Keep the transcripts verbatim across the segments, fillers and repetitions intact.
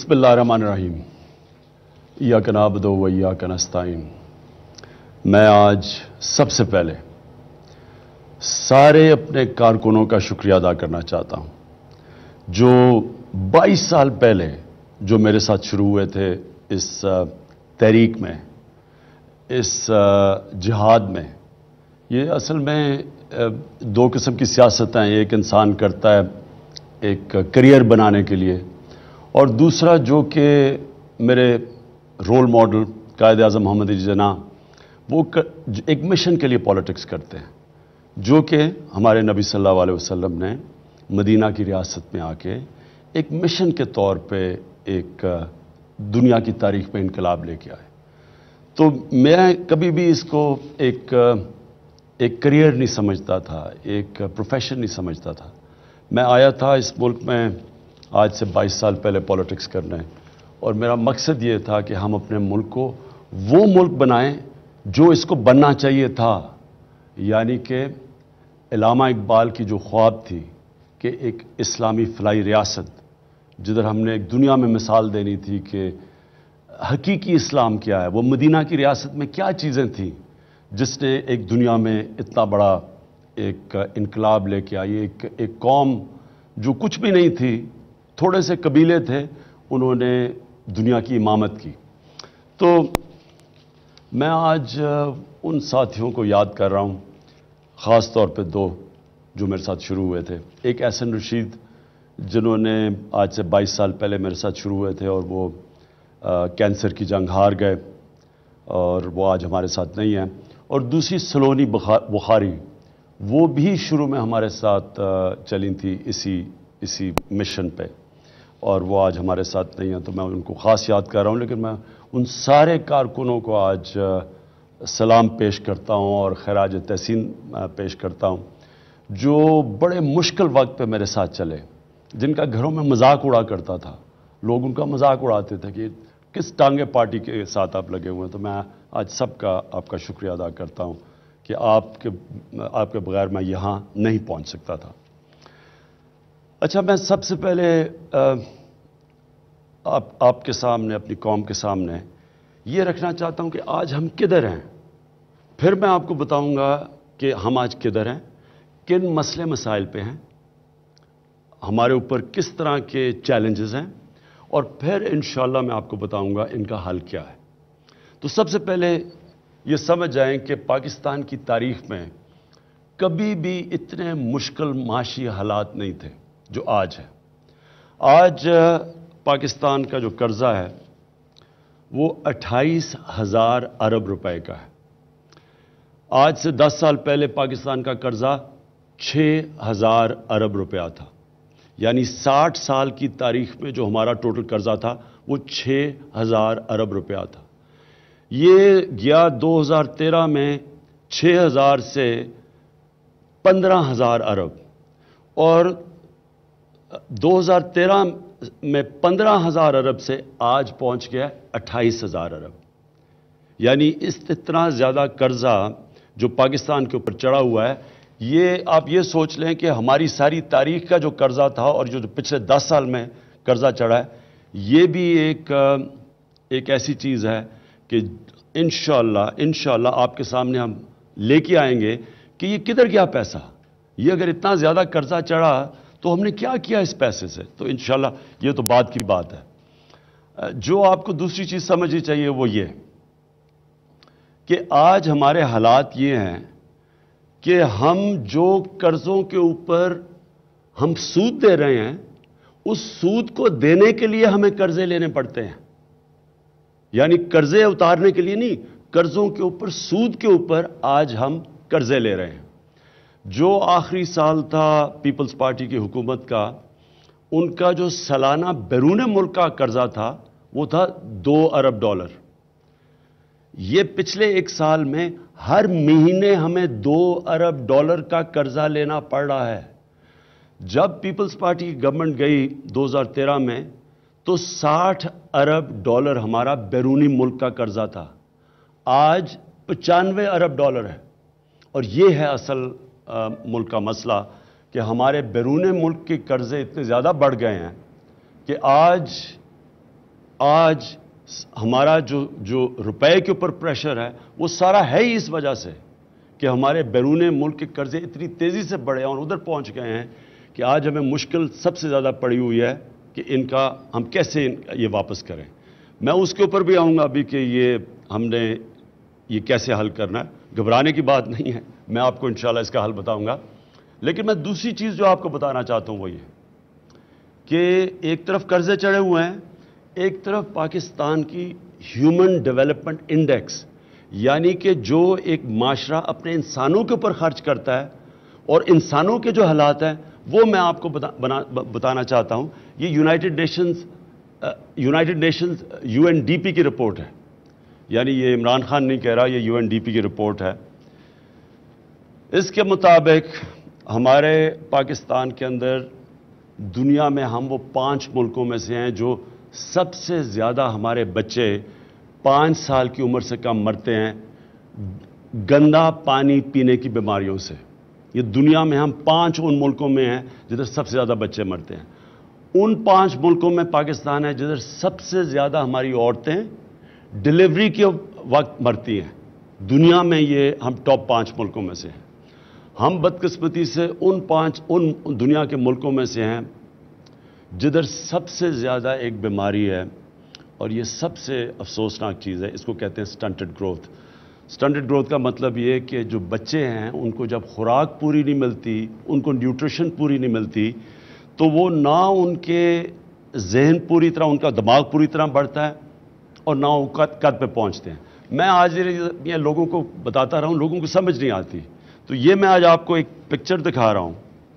बिस्मिल्लाहिर्रहमानिर्रहीम इय्याका नअबुदु व इय्याका नस्तईन। मैं आज सबसे पहले सारे अपने कारकुनों का शुक्रिया अदा करना चाहता हूं जो बाईस साल पहले जो मेरे साथ शुरू हुए थे इस तहरीक में, इस जिहाद में। ये असल में दो किस्म की सियासत हैं, एक इंसान करता है एक करियर बनाने के लिए, और दूसरा जो कि मेरे रोल मॉडल कायद आज़म मोहम्मद अली जिन्नाह वो कर, एक मिशन के लिए पॉलिटिक्स करते हैं, जो कि हमारे नबी सल्लल्लाहु अलैहि वसल्लम ने मदीना की रियासत में आके एक मिशन के तौर पे एक दुनिया की तारीख में इनकलाब लेके आए। तो मैं कभी भी इसको एक एक करियर नहीं समझता था, एक प्रोफेशन नहीं समझता था। मैं आया था इस मुल्क में आज से बाईस साल पहले पॉलिटिक्स करने, और मेरा मकसद ये था कि हम अपने मुल्क को वो मुल्क बनाएं जो इसको बनना चाहिए था, यानी कि इल्लामा इकबाल की जो ख्वाब थी कि एक इस्लामी फलाई रियासत, जिधर हमने एक दुनिया में मिसाल देनी थी कि हकीकी इस्लाम क्या है, वो मदीना की रियासत में क्या चीज़ें थीं जिसने एक दुनिया में इतना बड़ा एक इनकलाब लेके आई। एक एक कौम जो कुछ भी नहीं थी, थोड़े से कबीले थे, उन्होंने दुनिया की इमामत की। तो मैं आज उन साथियों को याद कर रहा हूँ, ख़ास तौर पे दो जो मेरे साथ शुरू हुए थे। एक एहसन रशीद जिन्होंने आज से बाईस साल पहले मेरे साथ शुरू हुए थे और वो आ, कैंसर की जंग हार गए और वो आज हमारे साथ नहीं हैं। और दूसरी सलोनी बुखारी, वो भी शुरू में हमारे साथ चली थी इसी इसी मिशन पे, और वो आज हमारे साथ नहीं हैं, तो मैं उनको ख़ास याद कर रहा हूँ। लेकिन मैं उन सारे कारकुनों को आज सलाम पेश करता हूँ और खराज तहसीन पेश करता हूँ जो बड़े मुश्किल वक्त पे मेरे साथ चले, जिनका घरों में मजाक उड़ा करता था। लोग उनका मजाक उड़ाते थे कि किस टांगे पार्टी के साथ आप लगे हुए हैं। तो मैं आज सबका आपका शुक्रिया अदा करता हूँ कि आपके आपके बगैर मैं यहाँ नहीं पहुँच सकता था। अच्छा, मैं सबसे पहले आप आपके सामने, अपनी कौम के सामने ये रखना चाहता हूँ कि आज हम किधर हैं। फिर मैं आपको बताऊँगा कि हम आज किधर हैं, किन मसले मसाइल पे हैं, हमारे ऊपर किस तरह के चैलेंजेस हैं, और फिर इंशाअल्लाह मैं आपको बताऊँगा इनका हल क्या है। तो सबसे पहले ये समझ जाएं कि पाकिस्तान की तारीख में कभी भी इतने मुश्किल माशी हालात नहीं थे जो आज है। आज पाकिस्तान का जो कर्जा है वो अट्ठाईस हज़ार अरब रुपए का है। आज से दस साल पहले पाकिस्तान का कर्जा छः हज़ार अरब रुपया था, यानी साठ साल की तारीख में जो हमारा टोटल कर्जा था वो छः हज़ार अरब रुपया था। ये गया दो हज़ार तेरह में छः हज़ार से पंद्रह हज़ार अरब, और दो हज़ार तेरह में पंद्रह हज़ार अरब से आज पहुंच गया अट्ठाईस हज़ार अरब। यानी इस इतना ज़्यादा कर्जा जो पाकिस्तान के ऊपर चढ़ा हुआ है, ये आप ये सोच लें कि हमारी सारी तारीख का जो कर्जा था और जो पिछले दस साल में कर्जा चढ़ा है, ये भी एक एक ऐसी चीज़ है कि इंशाअल्लाह इंशाअल्लाह आपके सामने हम लेके आएंगे कि ये किधर गया पैसा। ये अगर इतना ज़्यादा कर्जा चढ़ा तो हमने क्या किया इस पैसे से। तो इंशाअल्लाह ये तो बात की बात है। जो आपको दूसरी चीज़ समझनी चाहिए वो ये कि आज हमारे हालात ये हैं कि हम जो कर्ज़ों के ऊपर हम सूद दे रहे हैं, उस सूद को देने के लिए हमें कर्जे लेने पड़ते हैं। यानी कर्जे उतारने के लिए नहीं, कर्जों के ऊपर, सूद के ऊपर आज हम कर्जे ले रहे हैं। जो आखिरी साल था पीपल्स पार्टी की हुकूमत का, उनका जो सालाना बैरून मुल्क का कर्जा था वो था दो अरब डॉलर। ये पिछले एक साल में हर महीने हमें दो अरब डॉलर का कर्जा लेना पड़ रहा है। जब पीपल्स पार्टी की गवर्नमेंट गई दो हज़ार तेरह में तो साठ अरब डॉलर हमारा बैरूनी मुल्क का कर्जा था, आज पचानवे अरब डॉलर है। और ये है असल आ, मुल्क का मसला कि हमारे बैरून मुल्क के कर्जे इतने ज़्यादा बढ़ गए हैं कि आज آج ہمارا جو جو روپے کے اوپر پریشر ہے وہ سارا ہے ہی اس وجہ سے کہ ہمارے بیرون ملک کے قرضے اتنی تیزی سے بڑھے اور ادھر پہنچ گئے ہیں کہ آج ہمیں مشکل سب سے زیادہ پڑی ہوئی ہے کہ ان کا ہم کیسے یہ واپس کریں. میں اس کے اوپر بھی آؤں گا ابھی کہ یہ ہم نے یہ کیسے حل کرنا ہے. گھبرانے کی بات نہیں ہے, میں آپ کو انشاءاللہ اس کا حل بتاؤں گا. لیکن میں دوسری چیز جو آپ کو بتانا چاہتا ہوں وہ یہ کہ ایک طرف قرضے چڑھے ہوئے ہیں, ایک طرف پاکستان کی ہیومن ڈیولپمنٹ انڈیکس یعنی کہ جو ایک معاشرہ اپنے انسانوں کے اوپر خرچ کرتا ہے اور انسانوں کے جو حالات ہیں وہ میں آپ کو بتا, بنا, بتانا چاہتا ہوں. یہ United Nations United Nations U N D P کی رپورٹ ہے, یعنی یہ عمران خان نہیں کہہ رہا, یہ یو این ڈی پی کی رپورٹ ہے. اس کے مطابق ہمارے پاکستان کے اندر دنیا میں ہم وہ پانچ ملکوں میں سے ہیں جو سب سے زیادہ ہمارے بچے پانچ سال کی عمر سے کم مرتے ہیں گندا پانی پینے کی بیماریوں سے. یہ دنیا میں ہم پانچ ان ملکوں میں ہیں جدھر سب سے زیادہ بچے مرتے ہیں. ان پانچ ملکوں میں پاکستان ہے جدھر سب سے زیادہ ہماری عورتیں ڈلیوری کے وقت مرتی ہیں. دنیا میں یہ ہم ٹاپ پانچ ملکوں میں سے ہیں. ہم بدقسمتی سے ان پانچ ان دنیا کے ملکوں میں سے ہیں جدھر سب سے زیادہ ایک بیماری ہے, اور یہ سب سے افسوسناک چیز ہے, اس کو کہتے ہیں سٹنٹڈ گروتھ. سٹنٹڈ گروتھ کا مطلب یہ کہ جو بچے ہیں ان کو جب خوراک پوری نہیں ملتی, ان کو نیوٹریشن پوری نہیں ملتی, تو وہ نہ ان کے ذہن پوری طرح, ان کا دماغ پوری طرح بڑھتا ہے اور نہ وہ قد قد پہ پہنچتے ہیں. میں آج یہ لوگوں کو بتاتا رہا ہوں, لوگوں کو سمجھ نہیں آتی, تو یہ میں آج آپ کو ایک پکچر دکھا رہا ہوں.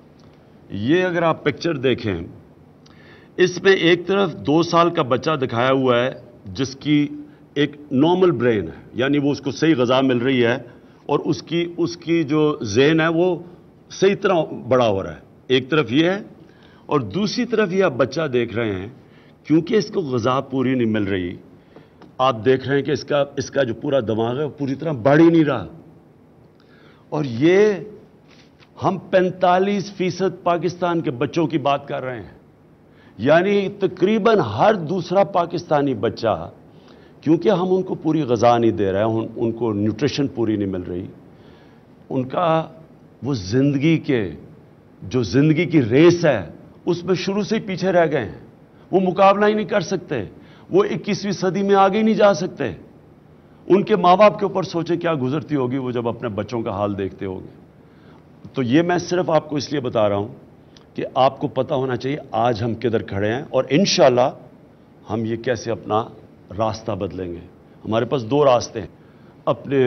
یہ اگر آپ پکچر دیکھیں, اس میں ایک طرف دو سال کا بچہ دکھایا ہوا ہے جس کی ایک نارمل برین ہے, یعنی وہ اس کو صحیح غذا مل رہی ہے اور اس کی اس کی جو ذہن ہے وہ صحیح طرح بڑا ہو رہا ہے. ایک طرف یہ ہے, اور دوسری طرف یہ آپ بچہ دیکھ رہے ہیں کیونکہ اس کو غذا پوری نہیں مل رہی, آپ دیکھ رہے ہیں کہ اس کا اس کا جو پورا دماغ ہے وہ پوری طرح بڑھ ہی نہیں رہا. اور یہ ہم پینتالیس فیصد پاکستان کے بچوں کی بات کر رہے ہیں, یعنی تقریباً ہر دوسرا پاکستانی بچہ, کیونکہ ہم ان کو پوری غذا نہیں دے رہے ہیں, ان کو نیوٹریشن پوری نہیں مل رہی, ان کا وہ زندگی کے جو زندگی کی ریس ہے اس میں شروع سے ہی پیچھے رہ گئے ہیں. وہ مقابلہ ہی نہیں کر سکتے, وہ اکیسویں صدی میں آگے ہی نہیں جا سکتے. ان کے ماں باپ کے اوپر سوچیں کیا گزرتی ہوگی وہ جب اپنے بچوں کا حال دیکھتے ہوں گے. تو یہ میں صرف آپ کو اس لیے بتا رہا ہوں کہ آپ کو پتہ ہونا چاہیے آج ہم کدھر کھڑے ہیں, اور انشاءاللہ ہم یہ کیسے اپنا راستہ بدلیں گے. ہمارے پاس دو راستے ہیں, اپنے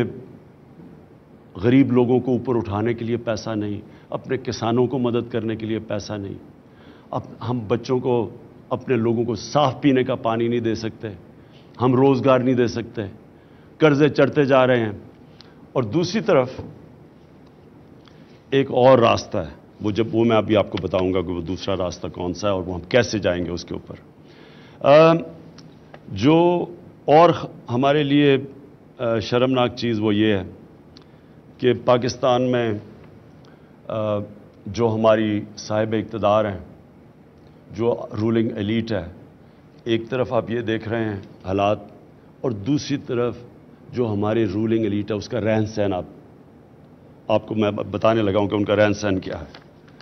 غریب لوگوں کو اوپر اٹھانے کے لیے پیسہ نہیں, اپنے کسانوں کو مدد کرنے کے لیے پیسہ نہیں, اب ہم بچوں کو اپنے لوگوں کو صاف پینے کا پانی نہیں دے سکتے, ہم روزگار نہیں دے سکتے, قرضے چڑھتے جا رہے ہیں. اور دوسری طرف ایک اور راستہ ہے, وہ جب وہ میں ابھی آپ کو بتاؤں گا کہ وہ دوسرا راستہ کون سا ہے اور وہ ہم کیسے جائیں گے اس کے اوپر. جو اور ہمارے لیے شرمناک چیز وہ یہ ہے کہ پاکستان میں جو ہماری صاحب اقتدار ہیں, جو رولنگ ایلیٹ ہے, ایک طرف آپ یہ دیکھ رہے ہیں حالات, اور دوسری طرف جو ہماری رولنگ ایلیٹ ہے اس کا رہن سہن آپ آپ کو میں بتانے لگا ہوں کہ ان کا رہن سہن کیا ہے.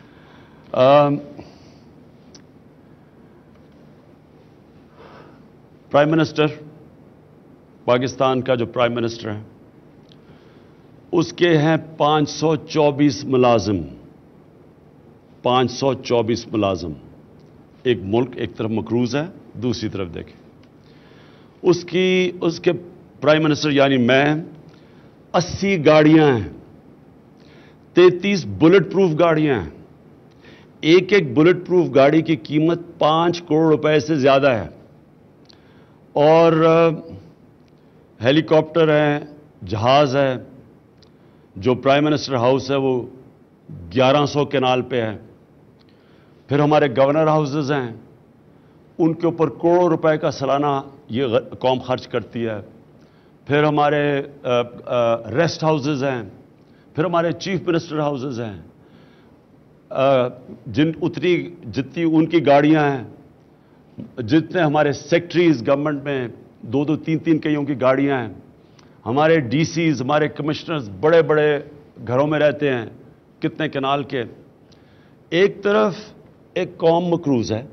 پرائم منسٹر پاکستان کا جو پرائم منسٹر ہے اس کے ہیں پانچ سو چوبیس ملازم, پانچ سو چوبیس ملازم. ایک ملک ایک طرف مقروض ہے, دوسری طرف دیکھیں اس کی اس کے پرائم منسٹر یعنی میں, اسی گاڑیاں ہیں, تینتیس بلٹ پروف گاڑیاں ہیں. ایک ایک بلٹ پروف گاڑی کی قیمت پانچ کروڑ روپے سے زیادہ ہے, اور ہیلی کاپٹر ہیں, جہاز ہے. جو پرائم منسٹر ہاؤس ہے وہ گیارہ سو کنال پہ ہے. پھر ہمارے گورنر ہاؤسز ہیں, ان کے اوپر کروڑوں روپے کا سالانہ یہ قوم خرچ کرتی ہے. پھر ہمارے ریسٹ ہاؤسز ہیں, پھر ہمارے چیف منسٹر ہاؤسز ہیں, جن اتنی جتنی ان کی گاڑیاں ہیں, जितने हमारे सेक्रेटरीज गवर्नमेंट में दो दो तीन तीन कईयों की गाड़ियां हैं, हमारे डीसीज, हमारे कमिश्नर्स बड़े बड़े घरों में रहते हैं, कितने कनाल के। एक तरफ एक कौम मकरूज है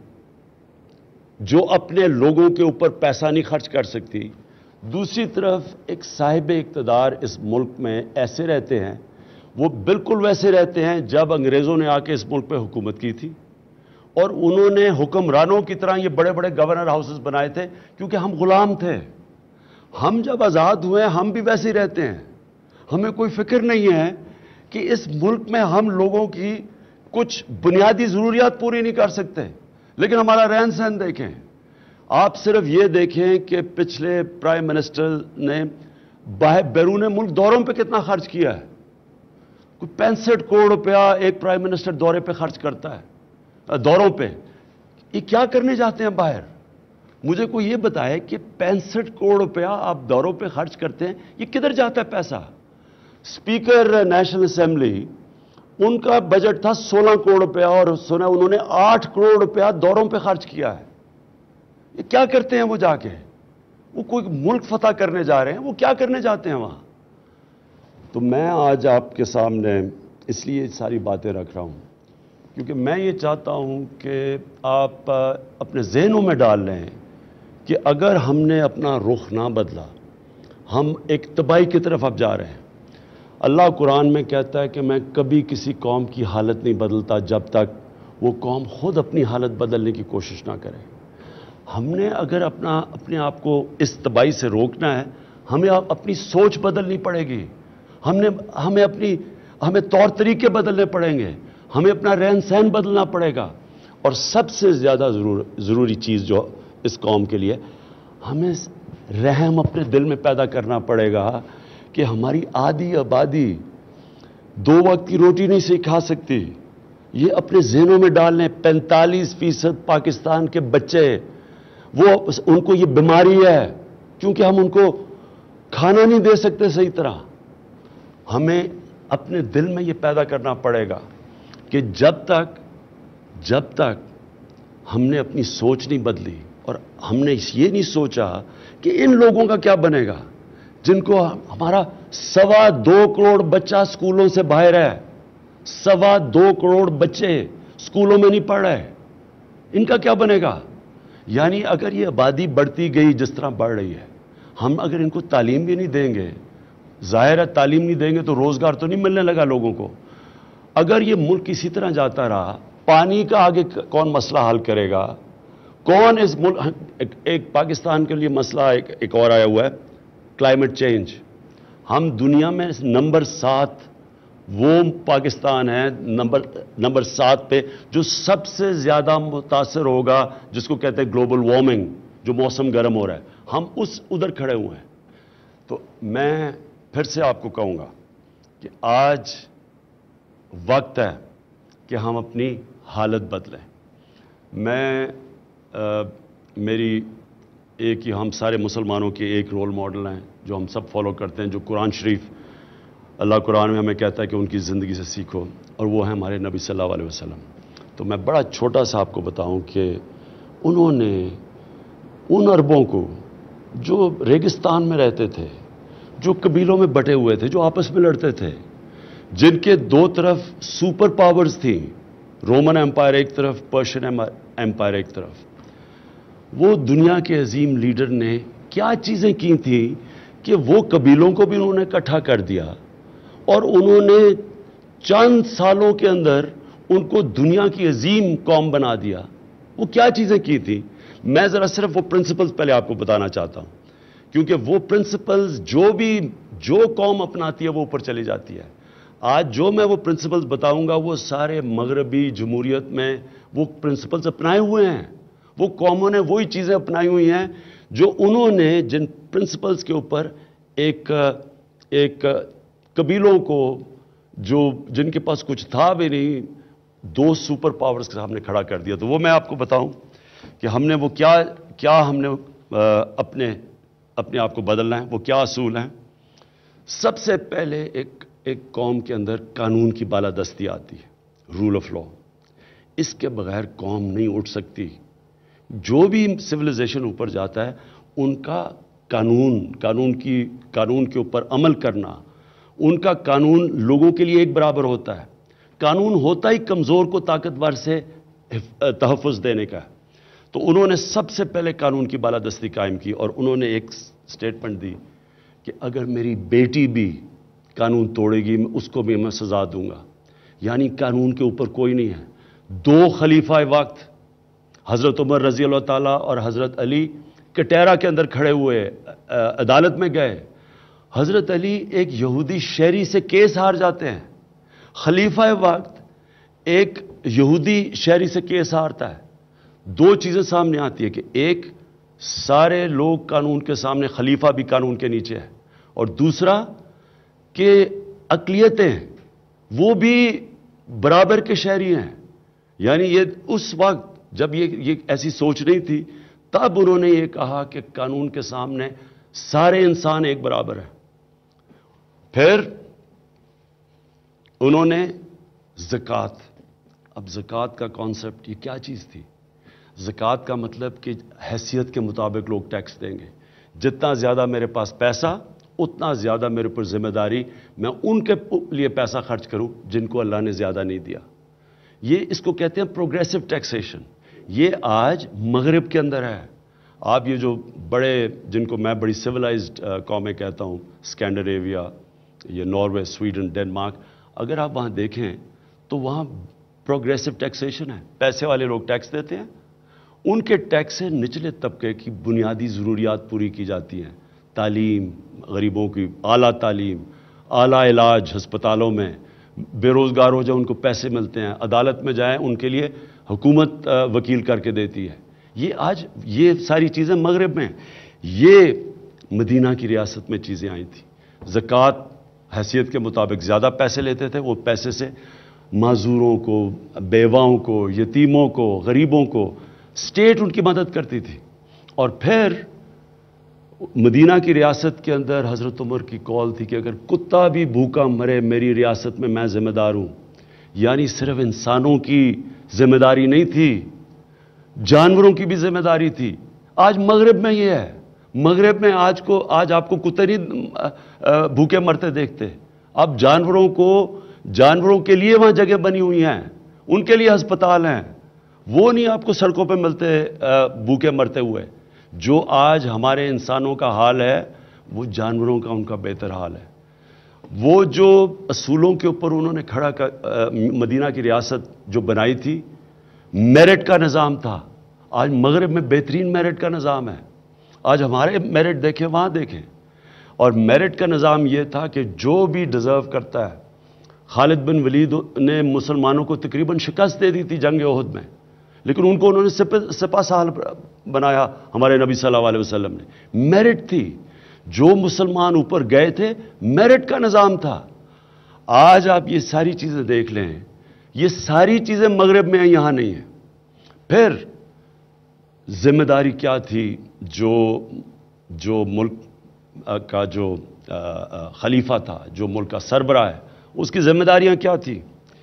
जो अपने लोगों के ऊपर पैसा नहीं खर्च कर सकती, दूसरी तरफ एक साहिब इक़्तिदार इस मुल्क में ऐसे रहते हैं, वो बिल्कुल वैसे रहते हैं जब अंग्रेज़ों ने आके इस मुल्क पे हुकूमत की थी और उन्होंने हुक्मरानों की तरह ये बड़े बड़े गवर्नर हाउसेस बनाए थे, क्योंकि हम गुलाम थे। हम जब आज़ाद हुए हम भी वैसे ही रहते हैं, हमें कोई फिक्र नहीं है कि इस मुल्क में हम लोगों की कुछ बुनियादी ज़रूरियात पूरी नहीं कर सकते, लेकिन हमारा रहन सहन देखें। आप सिर्फ ये देखें कि पिछले प्राइम मिनिस्टर ने बाहर बैरून मुल्क दौरों पे कितना खर्च किया है। कोई पैंसठ करोड़ रुपया एक प्राइम मिनिस्टर दौरे पे खर्च करता है, दौरों पे। ये क्या करने जाते हैं बाहर? मुझे कोई ये बताए कि पैंसठ करोड़ रुपया आप दौरों पे खर्च करते हैं, ये किधर जाता है पैसा? स्पीकर नेशनल असेंबली, उनका बजट था सोलह करोड़ रुपया और सुना उन्होंने आठ करोड़ रुपया दौरों पे खर्च किया है। ये क्या करते हैं वो जाके? वो कोई मुल्क फतह करने जा रहे हैं, वो क्या करने जाते हैं वहां? तो मैं आज आपके सामने इसलिए सारी बातें रख रहा हूं क्योंकि मैं ये चाहता हूं कि आप अपने जहनों में डाल लें कि अगर हमने अपना रुख ना बदला, हम एक तबाही की तरफ अब जा रहे हैं। अल्लाह कुरान में कहता है कि मैं कभी किसी कौम की हालत नहीं बदलता जब तक वो कौम खुद अपनी हालत बदलने की कोशिश ना करे। हमने अगर अपना अपने आप को इस तबाही से रोकना है, हमें अपनी सोच बदलनी पड़ेगी, हमने हमें अपनी हमें तौर तरीके बदलने पड़ेंगे, हमें अपना रहन सहन बदलना पड़ेगा। और सबसे ज़्यादा जरूर ज़रूरी चीज़ जो इस कौम के लिए, हमें रहम अपने दिल में पैदा करना पड़ेगा कि हमारी आधी आबादी दो वक्त की रोटी नहीं से खा सकती। ये अपने जहनों में डाल लें। पैंतालीस फीसद पाकिस्तान के बच्चे, वो उनको ये बीमारी है क्योंकि हम उनको खाना नहीं दे सकते सही तरह। हमें अपने दिल में ये पैदा करना पड़ेगा कि जब तक जब तक हमने अपनी सोच नहीं बदली और हमने ये नहीं सोचा कि इन लोगों का क्या बनेगा जिनको हमारा सवा दो करोड़ बच्चा स्कूलों से बाहर है, सवा दो करोड़ बच्चे स्कूलों में नहीं पढ़ रहे, इनका क्या बनेगा? यानी अगर ये आबादी बढ़ती गई जिस तरह बढ़ रही है, हम अगर इनको तालीम भी नहीं देंगे, जाहिर है तालीम नहीं देंगे तो रोजगार तो नहीं मिलने लगा लोगों को। अगर ये मुल्क इसी तरह जाता रहा, पानी का आगे कौन मसला हल करेगा? कौन इस मुल्क एक, एक पाकिस्तान के लिए मसला एक, एक और आया हुआ है, क्लाइमेट चेंज। हम दुनिया में नंबर सात, वो पाकिस्तान है नंबर नंबर सात पे जो सबसे ज्यादा मुतासर होगा, जिसको कहते हैं ग्लोबल वार्मिंग, जो मौसम गर्म हो रहा है, हम उस उधर खड़े हुए हैं। तो मैं फिर से आपको कहूंगा कि आज वक्त है कि हम अपनी हालत बदलें। मैं आ, मेरी एक ही, हम सारे मुसलमानों के एक रोल मॉडल हैं जो हम सब फॉलो करते हैं, जो कुरान शरीफ, अल्लाह कुरान में हमें कहता है कि उनकी ज़िंदगी से सीखो, और वो है हमारे नबी सल्लल्लाहु अलैहि वसल्लम। तो मैं बड़ा छोटा सा आपको बताऊं कि उन्होंने उन अरबों को जो रेगिस्तान में रहते थे, जो कबीलों में बटे हुए थे, जो आपस में लड़ते थे, जिनके दो तरफ सुपर पावर्स थी, रोमन एम्पायर एक तरफ, पर्शियन एम्पायर एक तरफ, वो दुनिया के अजीम लीडर ने क्या चीज़ें की थी कि वो कबीलों को भी उन्होंने इकट्ठा कर दिया और उन्होंने चंद सालों के अंदर उनको दुनिया की अजीम कौम बना दिया। वो क्या चीज़ें की थी, मैं ज़रा सिर्फ वो प्रिंसिपल्स पहले आपको बताना चाहता हूँ, क्योंकि वो प्रिंसिपल्स जो भी जो कौम अपनाती है वो ऊपर चली जाती है। आज जो मैं वो प्रिंसिपल्स बताऊंगा वो सारे मगरबी जमहूरियत में वो प्रिंसिपल्स अपनाए हुए हैं। वो कौमों ने वही चीज़ें अपनाई हुई हैं जो उन्होंने, जिन प्रिंसिपल्स के ऊपर एक एक कबीलों को, जो जिनके पास कुछ था भी नहीं, दो सुपर पावर्स के सामने खड़ा कर दिया। तो वो मैं आपको बताऊं कि हमने वो क्या क्या हमने अपने अपने आप को बदलना है, वो क्या असूल हैं। सबसे पहले एक एक कौम के अंदर कानून की बालादस्ती आती है, रूल ऑफ लॉ। इसके बगैर कौम नहीं उठ सकती, جو بھی سویلائزیشن اوپر جاتا ہے ان کا قانون قانون کی قانون کے اوپر عمل کرنا، ان کا قانون لوگوں کے لیے ایک برابر ہوتا ہے. قانون ہوتا ہی کمزور کو طاقتور سے تحفظ دینے کا ہے. تو انہوں نے سب سے پہلے قانون کی بالادستی قائم کی اور انہوں نے ایک سٹیٹمنٹ دی کہ اگر میری بیٹی بھی قانون توڑے گی اس کو بھی میں سزا دوں گا. یعنی قانون کے اوپر کوئی نہیں ہے. دو خلیفہ وقت حضرت عمر رضی اللہ تعالیٰ اور حضرت علی کٹیرا کے اندر کھڑے ہوئے، عدالت میں گئے. حضرت علی ایک یہودی شہری سے کیس ہار جاتے ہیں. خلیفہ وقت ایک یہودی شہری سے کیس ہارتا ہے. دو چیزیں سامنے آتی ہیں کہ ایک سارے لوگ قانون کے سامنے، خلیفہ بھی قانون کے نیچے ہے، اور دوسرا کہ اقلیتیں وہ بھی برابر کے شہری ہیں. یعنی یہ اس وقت جب یہ یہ ایسی سوچ نہیں تھی، تب انہوں نے یہ کہا کہ قانون کے سامنے سارے انسان ایک برابر ہیں. پھر انہوں نے زکوٰۃ. اب زکوٰۃ کا کانسیپٹ یہ کیا چیز تھی؟ زکوٰۃ کا مطلب کہ حیثیت کے مطابق لوگ ٹیکس دیں گے. جتنا زیادہ میرے پاس پیسہ اتنا زیادہ میرے پر ذمہ داری، میں ان کے لیے پیسہ خرچ کروں جن کو اللہ نے زیادہ نہیں دیا. یہ اس کو کہتے ہیں پروگریسو ٹیکسیشن. یہ آج مغرب کے اندر ہے. آپ یہ جو بڑے، جن کو میں بڑی سویلائزڈ قومیں کہتا ہوں، اسکینڈینیویا، یہ ناروے، سویڈن، ڈنمارک، اگر آپ وہاں دیکھیں تو وہاں پروگریسو ٹیکسیشن ہے. پیسے والے لوگ ٹیکس دیتے ہیں، ان کے ٹیکس سے نچلے طبقے کی بنیادی ضروریات پوری کی جاتی ہیں. تعلیم، غریبوں کی اعلیٰ تعلیم، اعلیٰ علاج ہسپتالوں میں، بے روزگار ہو جائے ان کو پیسے ملتے ہیں، عدالت میں جائیں ان کے لیے حکومت وکیل کر کے دیتی ہے. یہ آج یہ ساری چیزیں مغرب میں، یہ مدینہ کی ریاست میں چیزیں آئی تھیں. زکوٰۃ حیثیت کے مطابق زیادہ پیسے لیتے تھے، وہ پیسے سے معذوروں کو، بیواؤں کو، یتیموں کو، غریبوں کو اسٹیٹ ان کی مدد کرتی تھی. اور پھر مدینہ کی ریاست کے اندر حضرت عمر کی کال تھی کہ اگر کتا بھی بھوکا مرے میری ریاست میں میں ذمہ دار ہوں. یعنی صرف انسانوں کی ذمہ داری نہیں تھی، جانوروں کی بھی ذمہ داری تھی. آج مغرب میں یہ ہے. مغرب میں آج کو آج آپ کو کتے نہیں بھوکے مرتے دیکھتے. اب جانوروں کو، جانوروں کے لیے وہاں جگہ بنی ہوئی ہیں، ان کے لیے ہسپتال ہیں. وہ نہیں آپ کو سڑکوں پہ ملتے بھوکے مرتے ہوئے. جو آج ہمارے انسانوں کا حال ہے وہ جانوروں کا ان کا بہتر حال ہے. وہ جو اصولوں کے اوپر انہوں نے کھڑا مدینہ کی ریاست جو بنائی تھی، میرٹ کا نظام تھا. آج مغرب میں بہترین میرٹ کا نظام ہے. آج ہمارے میرٹ دیکھیں، وہاں دیکھیں. اور میرٹ کا نظام یہ تھا کہ جو بھی ڈیزرو کرتا ہے. خالد بن ولید نے مسلمانوں کو تقریباً شکست دے دی تھی جنگ احد میں، لیکن ان کو انہوں نے سپہ سالار بنایا ہمارے نبی صلی اللہ علیہ وسلم نے. میرٹ تھی. جو مسلمان اوپر گئے تھے، میرٹ کا نظام تھا. آج آپ یہ ساری چیزیں دیکھ لیں، یہ ساری چیزیں مغرب میں ہیں، یہاں نہیں ہیں. پھر ذمہ داری کیا تھی؟ جو جو ملک کا جو خلیفہ تھا، جو ملک کا سربراہ ہے، اس کی ذمہ داریاں کیا تھی؟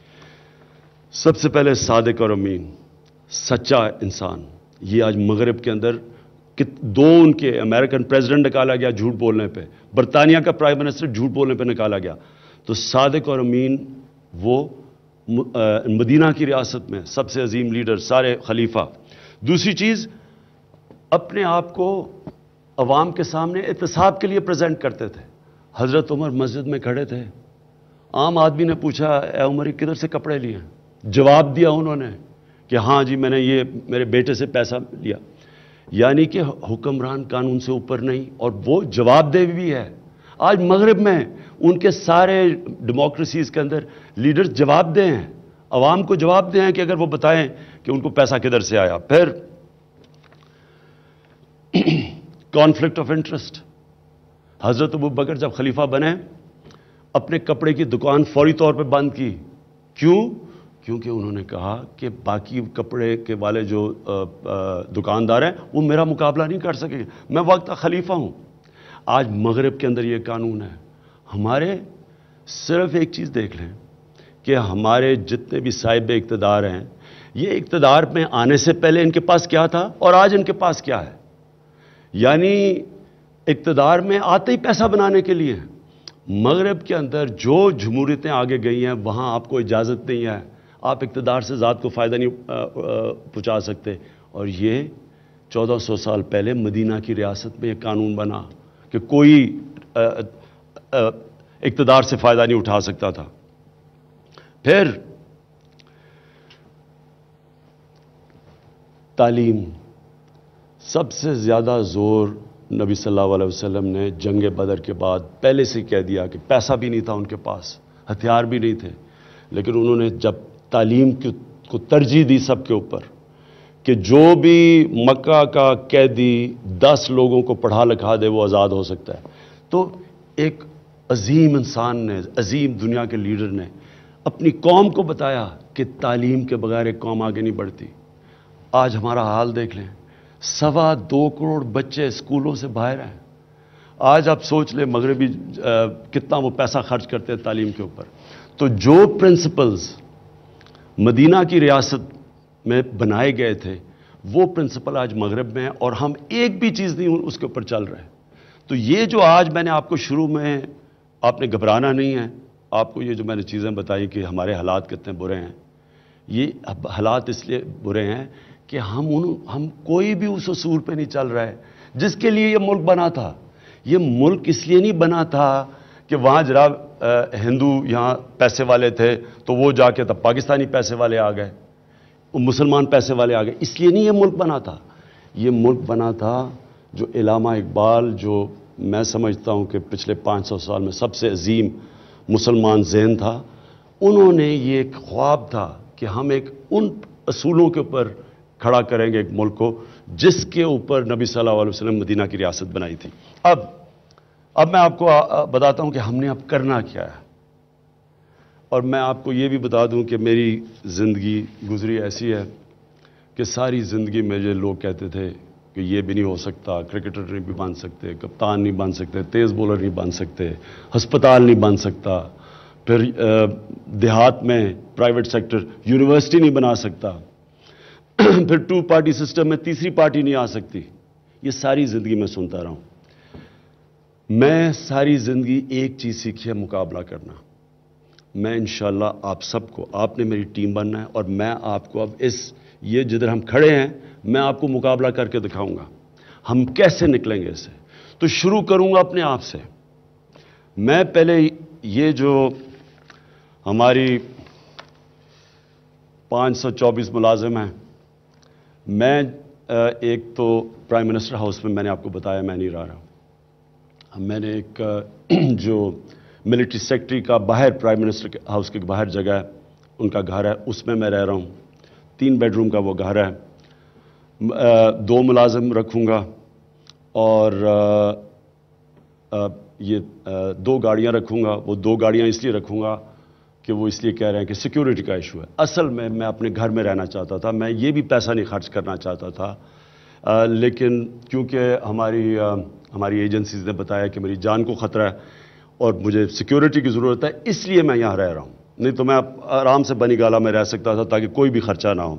سب سے پہلے صادق اور امین، سچا انسان. یہ آج مغرب کے اندر دو ان کے امریکن پریزیڈنٹ نکالا گیا جھوٹ بولنے پہ، برطانیہ کا پرائم منسٹر جھوٹ بولنے پہ نکالا گیا. تو صادق اور امین وہ مدینہ کی ریاست میں سب سے عظیم لیڈر، سارے خلیفہ. دوسری چیز، اپنے آپ کو عوام کے سامنے احتساب کے لیے پریزنٹ کرتے تھے. حضرت عمر مسجد میں کھڑے تھے، عام آدمی نے پوچھا اے عمر کدھر سے کپڑے لیے؟ جواب دیا انہوں نے کہ ہاں جی میں نے یہ میرے بیٹے سے پیسہ لیا. یعنی کہ حکمران قانون سے اوپر نہیں، اور وہ جواب دہ بھی ہے. آج مغرب میں ان کے سارے ڈیموکریسیز کے اندر لیڈرز جواب دہ ہیں، عوام کو جواب دہ ہیں کہ اگر وہ بتائیں کہ ان کو پیسہ کدھر سے آیا. پھر کانفلکٹ آف انٹرسٹ. حضرت ابو بکر جب خلیفہ بنے، اپنے کپڑے کی دکان فوری طور پہ بند کی. کیوں؟ کیونکہ انہوں نے کہا کہ باقی کپڑے کے والے جو دکاندار ہیں وہ میرا مقابلہ نہیں کر سکیں، میں وقت کا خلیفہ ہوں. آج مغرب کے اندر یہ قانون ہے. ہمارے صرف ایک چیز دیکھ لیں کہ ہمارے جتنے بھی صاحب اقتدار ہیں، یہ اقتدار میں آنے سے پہلے ان کے پاس کیا تھا اور آج ان کے پاس کیا ہے. یعنی اقتدار میں آتے ہی پیسہ بنانے کے لیے. مغرب کے اندر جو جمہوریتیں آگے گئی ہیں وہاں آپ کو اجازت نہیں ہے, آپ اقتدار سے ذات کو فائدہ نہیں پہنچا سکتے. اور یہ چودہ سو سال پہلے مدینہ کی ریاست میں یہ قانون بنا کہ کوئی اقتدار سے فائدہ نہیں اٹھا سکتا تھا. پھر تعلیم, سب سے زیادہ زور نبی صلی اللہ علیہ وسلم نے جنگ بدر کے بعد پہلے سے کہہ دیا کہ پیسہ بھی نہیں تھا ان کے پاس, ہتھیار بھی نہیں تھے, لیکن انہوں نے جب تعلیم کو ترجیح دی سب کے اوپر کہ جو بھی مکہ کا قیدی دس لوگوں کو پڑھا لکھا دے وہ آزاد ہو سکتا ہے. تو ایک عظیم انسان نے, عظیم دنیا کے لیڈر نے اپنی قوم کو بتایا کہ تعلیم کے بغیر ایک قوم آگے نہیں بڑھتی. آج ہمارا حال دیکھ لیں, سوا دو کروڑ بچے اسکولوں سے باہر ہیں. آج آپ سوچ لیں مغربی کتنا وہ پیسہ خرچ کرتے ہیں تعلیم کے اوپر. تو جو پرنسپلز مدینہ کی ریاست میں بنائے گئے تھے وہ پرنسپل آج مغرب میں ہیں, اور ہم ایک بھی چیز نہیں اس کے اوپر چل رہے. تو یہ جو آج میں نے آپ کو شروع میں, آپ نے گھبرانا نہیں ہے, آپ کو یہ جو میں نے چیزیں بتائی کہ ہمارے حالات کتنے برے ہیں, یہ حالات اس لیے برے ہیں کہ ہم ان ہم کوئی بھی اس اصول پہ نہیں چل رہا ہے جس کے لیے یہ ملک بنا تھا. یہ ملک اس لیے نہیں بنا تھا کہ وہاں جناب ہندو یہاں پیسے والے تھے تو وہ جا کے تب پاکستانی پیسے والے آ گئے, مسلمان پیسے والے آ گئے. اس لیے نہیں یہ ملک بنا تھا. یہ ملک بنا تھا جو علامہ اقبال, جو میں سمجھتا ہوں کہ پچھلے پانچ سو سال میں سب سے عظیم مسلمان ذہن تھا, انہوں نے یہ ایک خواب تھا کہ ہم ایک ان اصولوں کے اوپر کھڑا کریں گے ایک ملک کو جس کے اوپر نبی صلی اللہ علیہ وسلم مدینہ کی ریاست بنائی تھی. اب اب میں آپ کو بتاتا ہوں کہ ہم نے اب کرنا کیا ہے. اور میں آپ کو یہ بھی بتا دوں کہ میری زندگی گزری ایسی ہے کہ ساری زندگی میں جو لوگ کہتے تھے کہ یہ بھی نہیں ہو سکتا, کرکٹر نہیں بھی بن سکتے, کپتان نہیں بن سکتے, تیز بولر نہیں بن سکتے, ہسپتال نہیں بن سکتا, پھر دیہات میں پرائیویٹ سیکٹر یونیورسٹی نہیں بنا سکتا, پھر ٹو پارٹی سسٹم میں تیسری پارٹی نہیں آ سکتی. یہ ساری زندگی میں سنتا رہا ہوں. میں ساری زندگی ایک چیز سیکھی ہے, مقابلہ کرنا. میں انشاءاللہ آپ سب کو, آپ نے میری ٹیم بننا ہے اور میں آپ کو اب اس یہ جدھر ہم کھڑے ہیں میں آپ کو مقابلہ کر کے دکھاؤں گا ہم کیسے نکلیں گے اس سے. تو شروع کروں گا اپنے آپ سے. میں پہلے یہ جو ہماری پانچ سو چوبیس ملازم ہیں, میں ایک تو پرائم منسٹر ہاؤس میں میں نے آپ کو بتایا میں نہیں رہ رہا ہوں. میں نے ایک جو ملٹری سیکٹری کا باہر پرائم منسٹر ہاؤس کے باہر جگہ ہے, ان کا گھر ہے, اس میں میں رہ رہا ہوں. تین بیڈ روم کا وہ گھر ہے. دو ملازم رکھوں گا اور یہ دو گاڑیاں رکھوں گا. وہ دو گاڑیاں اس لیے رکھوں گا کہ وہ اس لیے کہہ رہے ہیں کہ سیکیورٹی کا ایشو ہے. اصل میں میں اپنے گھر میں رہنا چاہتا تھا, میں یہ بھی پیسہ نہیں خرچ کرنا چاہتا تھا, لیکن کیونکہ ہماری ہماری ایجنسیز نے بتایا کہ میری جان کو خطرہ ہے اور مجھے سیکیورٹی کی ضرورت ہے, اس لیے میں یہاں رہ رہا ہوں. نہیں تو میں آرام سے بنی گالا میں رہ سکتا تھا تاکہ کوئی بھی خرچہ نہ ہو.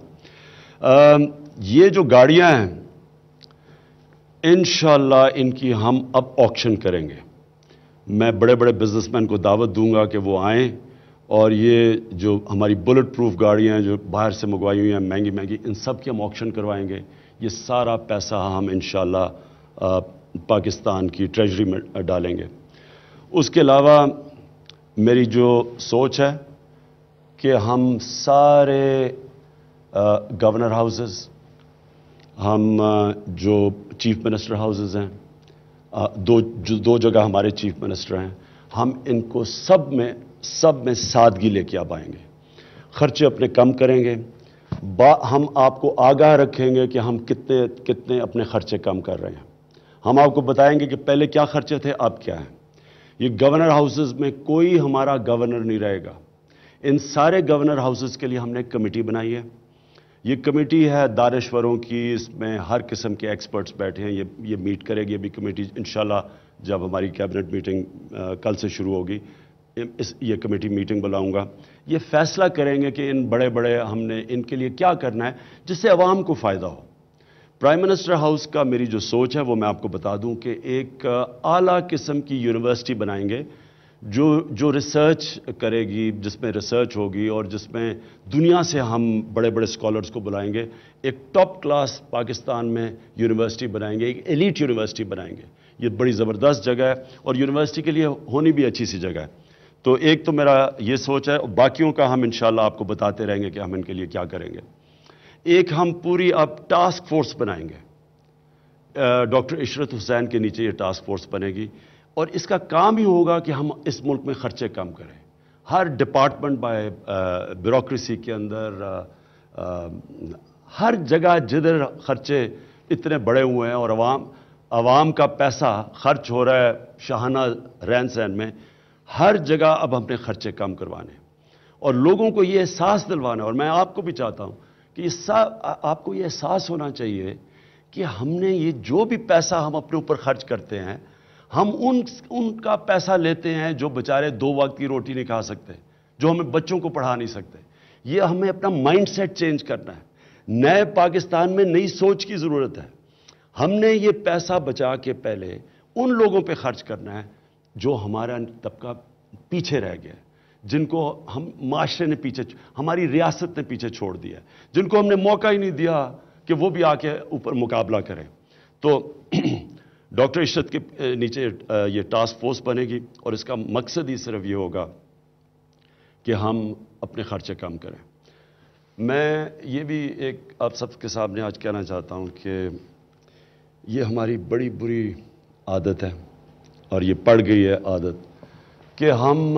یہ جو گاڑیاں ہیں انشاءاللہ ان کی ہم اب آکشن کریں گے. میں بڑے بڑے بزنس مین کو دعوت دوں گا کہ وہ آئیں اور یہ جو ہماری بلٹ پروف گاڑیاں ہیں جو باہر سے منگوائی ہوئی ہیں مہنگی مہنگی, ان سب کی ہم آکشن کروائیں گے. یہ سارا پیسہ ہم انشاءاللہ پاکستان کی ٹریجری میں ڈالیں گے. اس کے علاوہ میری جو سوچ ہے کہ ہم سارے گورنر ہاؤسز, ہم جو چیف منسٹر ہاؤسز ہیں, دو جو دو جگہ ہمارے چیف منسٹر ہیں, ہم ان کو سب میں سب میں سادگی لے کے اب آئیں گے. خرچے اپنے کم کریں گے. با ہم آپ کو آگاہ رکھیں گے کہ ہم کتنے کتنے اپنے خرچے کم کر رہے ہیں. ہم آپ کو بتائیں گے کہ پہلے کیا خرچے تھے اب کیا ہیں. یہ گورنر ہاؤسز میں کوئی ہمارا گورنر نہیں رہے گا. ان سارے گورنر ہاؤسز کے لیے ہم نے ایک کمیٹی بنائی ہے. یہ کمیٹی ہے دانشوروں کی, اس میں ہر قسم کے ایکسپرٹس بیٹھے ہیں. یہ یہ میٹ کرے گی ابھی کمیٹی انشاءاللہ جب ہماری کیبنٹ میٹنگ کل سے شروع ہوگی. اس یہ کمیٹی میٹنگ بلاؤں گا، یہ فیصلہ کریں گے کہ ان بڑے بڑے ہم نے ان کے لیے کیا کرنا ہے جس سے عوام کو فائدہ ہو۔ پرائم منسٹر ہاؤس کا میری جو سوچ ہے وہ میں آپ کو بتا دوں کہ ایک اعلیٰ قسم کی یونیورسٹی بنائیں گے جو جو ریسرچ کرے گی، جس میں ریسرچ ہوگی اور جس میں دنیا سے ہم بڑے بڑے اسکالرز کو بلائیں گے۔ ایک ٹاپ کلاس پاکستان میں یونیورسٹی بنائیں گے، ایک ایلیٹ یونیورسٹی بنائیں گے۔ یہ بڑی زبردست جگہ ہے اور یونیورسٹی کے لیے ہونی بھی اچھی سی جگہ ہے۔ تو ایک تو میرا یہ سوچ ہے، اور باقیوں کا ہم انشاءاللہ آپ کو بتاتے رہیں گے کہ ہم ان کے لیے کیا کریں گے۔ ایک ہم پوری اب ٹاسک فورس بنائیں گے، ڈاکٹر عشرت حسین کے نیچے یہ ٹاسک فورس بنے گی، اور اس کا کام ہی ہوگا کہ ہم اس ملک میں خرچے کم کریں۔ ہر ڈپارٹمنٹ بائی بیوروکریسی کے اندر ہر جگہ جدھر خرچے اتنے بڑے ہوئے ہیں اور عوام عوام کا پیسہ خرچ ہو رہا ہے شاہانہ رہن سہن میں، ہر جگہ اب ہم نے خرچے کم کروانے اور لوگوں کو یہ احساس دلوانا۔ اور میں آپ کو بھی چاہتا ہوں کہ یہ آپ کو یہ احساس ہونا چاہیے کہ ہم نے یہ جو بھی پیسہ ہم اپنے اوپر خرچ کرتے ہیں، ہم ان ان کا پیسہ لیتے ہیں جو بیچارے دو وقت کی روٹی نہیں کھا سکتے، جو ہمیں بچوں کو پڑھا نہیں سکتے۔ یہ ہمیں اپنا مائنڈ سیٹ چینج کرنا ہے۔ نئے پاکستان میں نئی سوچ کی ضرورت ہے۔ ہم نے یہ پیسہ بچا کے پہلے ان لوگوں پہ خرچ کرنا ہے جو ہمارا طبقہ پیچھے رہ گیا، جن کو ہم معاشرے نے پیچھے، ہماری ریاست نے پیچھے چھوڑ دیا، جن کو ہم نے موقع ہی نہیں دیا کہ وہ بھی آ کے اوپر مقابلہ کریں۔ تو ڈاکٹر عشرت کے نیچے یہ ٹاسک فورس بنے گی اور اس کا مقصد ہی صرف یہ ہوگا کہ ہم اپنے خرچے کم کریں۔ میں یہ بھی ایک آپ سب کے سامنے آج کہنا چاہتا ہوں کہ یہ ہماری بڑی بری عادت ہے اور یہ پڑ گئی ہے عادت کہ ہم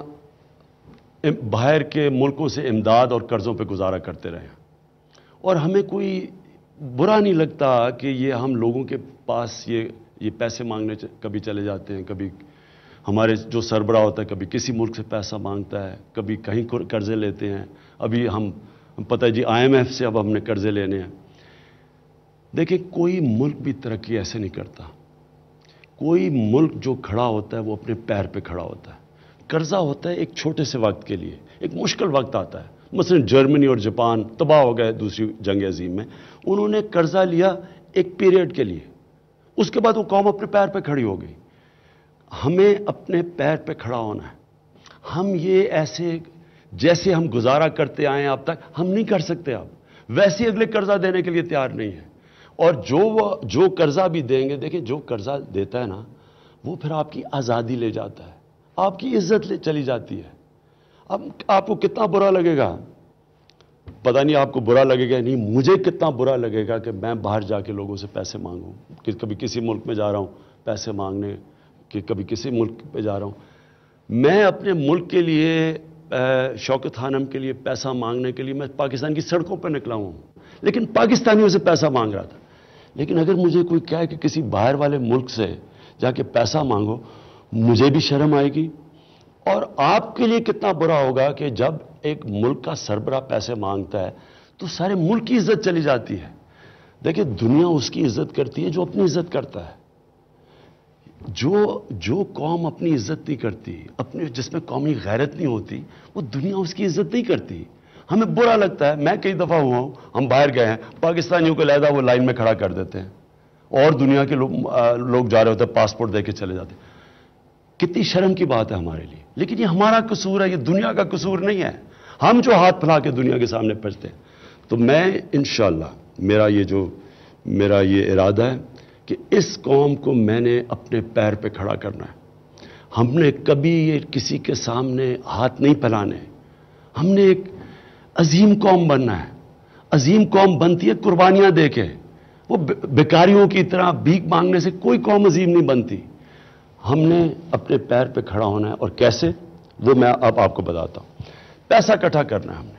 باہر کے ملکوں سے امداد اور قرضوں پہ گزارا کرتے رہے ہیں، اور ہمیں کوئی برا نہیں لگتا کہ یہ ہم لوگوں کے پاس یہ یہ پیسے مانگنے کبھی چلے جاتے ہیں، کبھی ہمارے جو سربراہ ہوتا ہے کبھی کسی ملک سے پیسہ مانگتا ہے، کبھی کہیں قرضے لیتے ہیں۔ ابھی ہم پتہ ہے جی آئی ایم ایف سے اب ہم نے قرضے لینے ہیں۔ دیکھیں کوئی ملک بھی ترقی ایسے نہیں کرتا۔ کوئی ملک جو کھڑا ہوتا ہے وہ اپنے پیر پہ کھڑا ہوتا ہے۔ قرضہ ہوتا ہے ایک چھوٹے سے وقت کے لیے، ایک مشکل وقت آتا ہے۔ مثلا جرمنی اور جاپان تباہ ہو گئے دوسری جنگ عظیم میں، انہوں نے قرضہ لیا ایک پیریڈ کے لیے، اس کے بعد وہ قوم اپنے پیر پہ کھڑی ہو گئی۔ ہمیں اپنے پیر پہ کھڑا ہونا ہے۔ ہم یہ ایسے جیسے ہم گزارا کرتے آئے ہیں اب تک ہم نہیں کر سکتے، اب ویسے اگلے قرضہ دینے کے لیے تیار نہیں ہے۔ اور جو وہ جو قرضہ بھی دیں گے، دیکھیں جو قرضہ دیتا ہے نا وہ پھر آپ کی آزادی لے جاتا ہے، آپ کی عزت لے چلی جاتی ہے۔ اب آپ کو کتنا برا لگے گا پتہ نہیں، آپ کو برا لگے گا نہیں، مجھے کتنا برا لگے گا کہ میں باہر جا کے لوگوں سے پیسے مانگوں، کہ کبھی کسی ملک میں جا رہا ہوں پیسے مانگنے، کہ کبھی کسی ملک پہ جا رہا ہوں۔ میں اپنے ملک کے لیے شوکت خانم کے لیے پیسہ مانگنے کے لیے میں پاکستان کی سڑکوں پہ نکلا ہوں، لیکن پاکستانیوں سے پیسہ مانگ رہا تھا۔ لیکن اگر مجھے کوئی کہے کہ کسی باہر والے ملک سے جا کے پیسہ مانگو، مجھے بھی شرم آئے گی۔ اور آپ کے لیے کتنا برا ہوگا کہ جب ایک ملک کا سربراہ پیسے مانگتا ہے تو سارے ملک کی عزت چلی جاتی ہے۔ دیکھیں دنیا اس کی عزت کرتی ہے جو اپنی عزت کرتا ہے۔ جو جو قوم اپنی عزت نہیں کرتی، اپنی جس میں قومی غیرت نہیں ہوتی، وہ دنیا اس کی عزت نہیں کرتی۔ ہمیں برا لگتا ہے، میں کئی دفعہ ہوا ہوں، ہم باہر گئے ہیں، پاکستانیوں کو علیحدہ وہ لائن میں کھڑا کر دیتے ہیں اور دنیا کے لوگ لوگ جا رہے ہوتے ہیں پاسپورٹ دے کے چلے جاتے ہیں۔ کتنی شرم کی بات ہے ہمارے لیے، لیکن یہ ہمارا قصور ہے، یہ دنیا کا قصور نہیں ہے، ہم جو ہاتھ پھیلا کے دنیا کے سامنے پہنچتے ہیں۔ تو میں انشاءاللہ میرا یہ جو میرا یہ ارادہ ہے کہ اس قوم کو میں نے اپنے پیر پہ کھڑا کرنا ہے۔ ہم نے کبھی یہ کسی کے سامنے ہاتھ نہیں پھیلانے، ہم نے ایک عظیم قوم بننا ہے۔ عظیم قوم بنتی ہے قربانیاں دے کے، وہ بیکاریوں کی طرح بھیک مانگنے سے کوئی قوم عظیم نہیں بنتی۔ ہم نے اپنے پیر پہ کھڑا ہونا ہے، اور کیسے وہ میں اب آپ کو بتاتا ہوں۔ پیسہ اکٹھا کرنا ہے ہم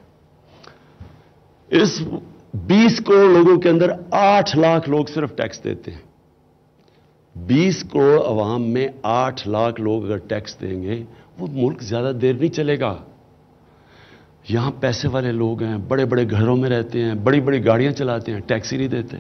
نے۔ اس بیس کروڑ لوگوں کے اندر آٹھ لاکھ لوگ صرف ٹیکس دیتے ہیں۔ بیس کروڑ عوام میں آٹھ لاکھ لوگ اگر ٹیکس دیں گے، وہ ملک زیادہ دیر نہیں چلے گا۔ یہاں پیسے والے لوگ ہیں، بڑے بڑے گھروں میں رہتے ہیں، بڑی بڑی گاڑیاں چلاتے ہیں، ٹیکس ہی نہیں دیتے۔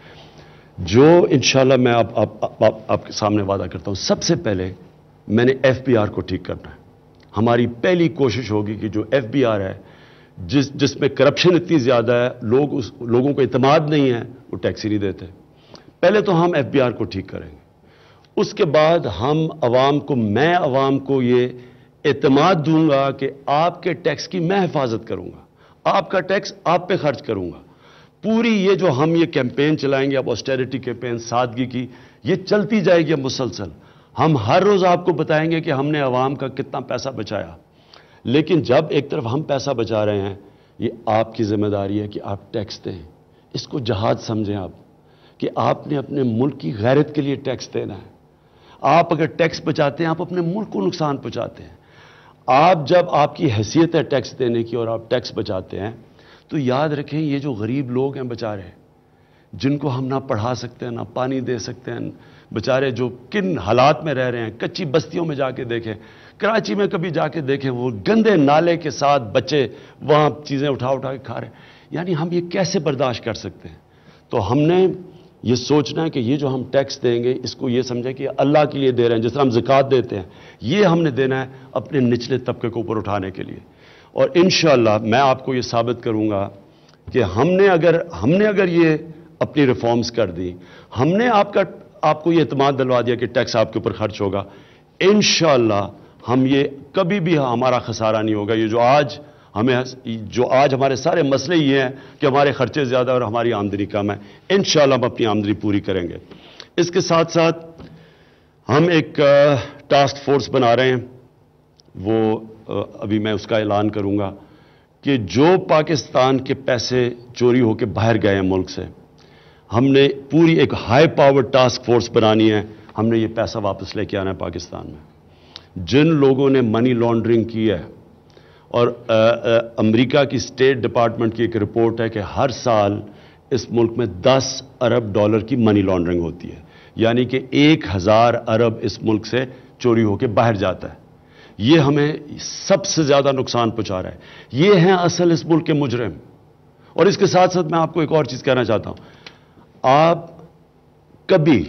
جو انشاءاللہ میں آپ آپ آپ آپ کے سامنے وعدہ کرتا ہوں، سب سے پہلے میں نے ایف بی آر کو ٹھیک کرنا ہے۔ ہماری پہلی کوشش ہوگی کہ جو ایف بی آر ہے جس جس میں کرپشن اتنی زیادہ ہے، لوگ اس لوگوں کو اعتماد نہیں ہے، وہ ٹیکس ہی نہیں دیتے. پہلے تو ہم ایف بی آر کو ٹھیک کریں گے، اس کے بعد ہم عوام کو میں عوام کو یہ اعتماد دوں گا کہ آپ کے ٹیکس کی میں حفاظت کروں گا، آپ کا ٹیکس آپ پہ خرچ کروں گا. پوری یہ جو ہم یہ کیمپین چلائیں گے اب آسٹیرٹی کیمپین، سادگی کی، یہ چلتی جائے گی مسلسل. ہم ہر روز آپ کو بتائیں گے کہ ہم نے عوام کا کتنا پیسہ بچایا. لیکن جب ایک طرف ہم پیسہ بچا رہے ہیں، یہ آپ کی ذمہ داری ہے کہ آپ ٹیکس دیں. اس کو جہاد سمجھیں آپ کہ آپ نے اپنے ملک کی غیرت کے لیے ٹیکس دینا ہے. آپ اگر ٹیکس بچاتے ہیں آپ اپنے ملک کو نقصان پہنچاتے ہیں. آپ جب آپ کی حیثیت ہے ٹیکس دینے کی اور آپ ٹیکس بچاتے ہیں تو یاد رکھیں یہ جو غریب لوگ ہیں بیچارے، جن کو ہم نہ پڑھا سکتے ہیں نہ پانی دے سکتے ہیں، بیچارے جو کن حالات میں رہ رہے ہیں، کچی بستیوں میں جا کے دیکھیں، کراچی میں کبھی جا کے دیکھیں، وہ گندے نالے کے ساتھ بچے وہاں چیزیں اٹھا اٹھا کے کھا رہے ہیں. یعنی ہم یہ کیسے برداشت کر سکتے ہیں؟ تو ہم نے یہ سوچنا ہے کہ یہ جو ہم ٹیکس دیں گے اس کو یہ سمجھیں کہ اللہ کے لیے دے رہے ہیں. جس طرح ہم زکوٰۃ دیتے ہیں، یہ ہم نے دینا ہے اپنے نچلے طبقے کو اوپر اٹھانے کے لیے. اور انشاءاللہ میں آپ کو یہ ثابت کروں گا کہ ہم نے اگر ہم نے اگر یہ اپنی ریفارمز کر دی، ہم نے آپ کا آپ کو یہ اعتماد دلوا دیا کہ ٹیکس آپ کے اوپر خرچ ہوگا، انشاءاللہ ہم یہ کبھی بھی ہمارا خسارہ نہیں ہوگا. یہ جو آج ہمیں جو آج ہمارے سارے مسئلے یہ ہیں کہ ہمارے خرچے زیادہ اور ہماری آمدنی کم ہے، انشاءاللہ ہم اپنی آمدنی پوری کریں گے. اس کے ساتھ ساتھ ہم ایک ٹاسک فورس بنا رہے ہیں، وہ ابھی میں اس کا اعلان کروں گا کہ جو پاکستان کے پیسے چوری ہو کے باہر گئے ہیں ملک سے، ہم نے پوری ایک ہائی پاور ٹاسک فورس بنانی ہے. ہم نے یہ پیسہ واپس لے کے آنا ہے پاکستان میں. جن لوگوں نے منی لانڈرنگ کی ہے، اور امریکہ کی اسٹیٹ ڈپارٹمنٹ کی ایک رپورٹ ہے کہ ہر سال اس ملک میں دس ارب ڈالر کی منی لانڈرنگ ہوتی ہے، یعنی کہ ایک ہزار ارب اس ملک سے چوری ہو کے باہر جاتا ہے. یہ ہمیں سب سے زیادہ نقصان پہنچا رہا ہے. یہ ہیں اصل اس ملک کے مجرم. اور اس کے ساتھ ساتھ میں آپ کو ایک اور چیز کہنا چاہتا ہوں، آپ کبھی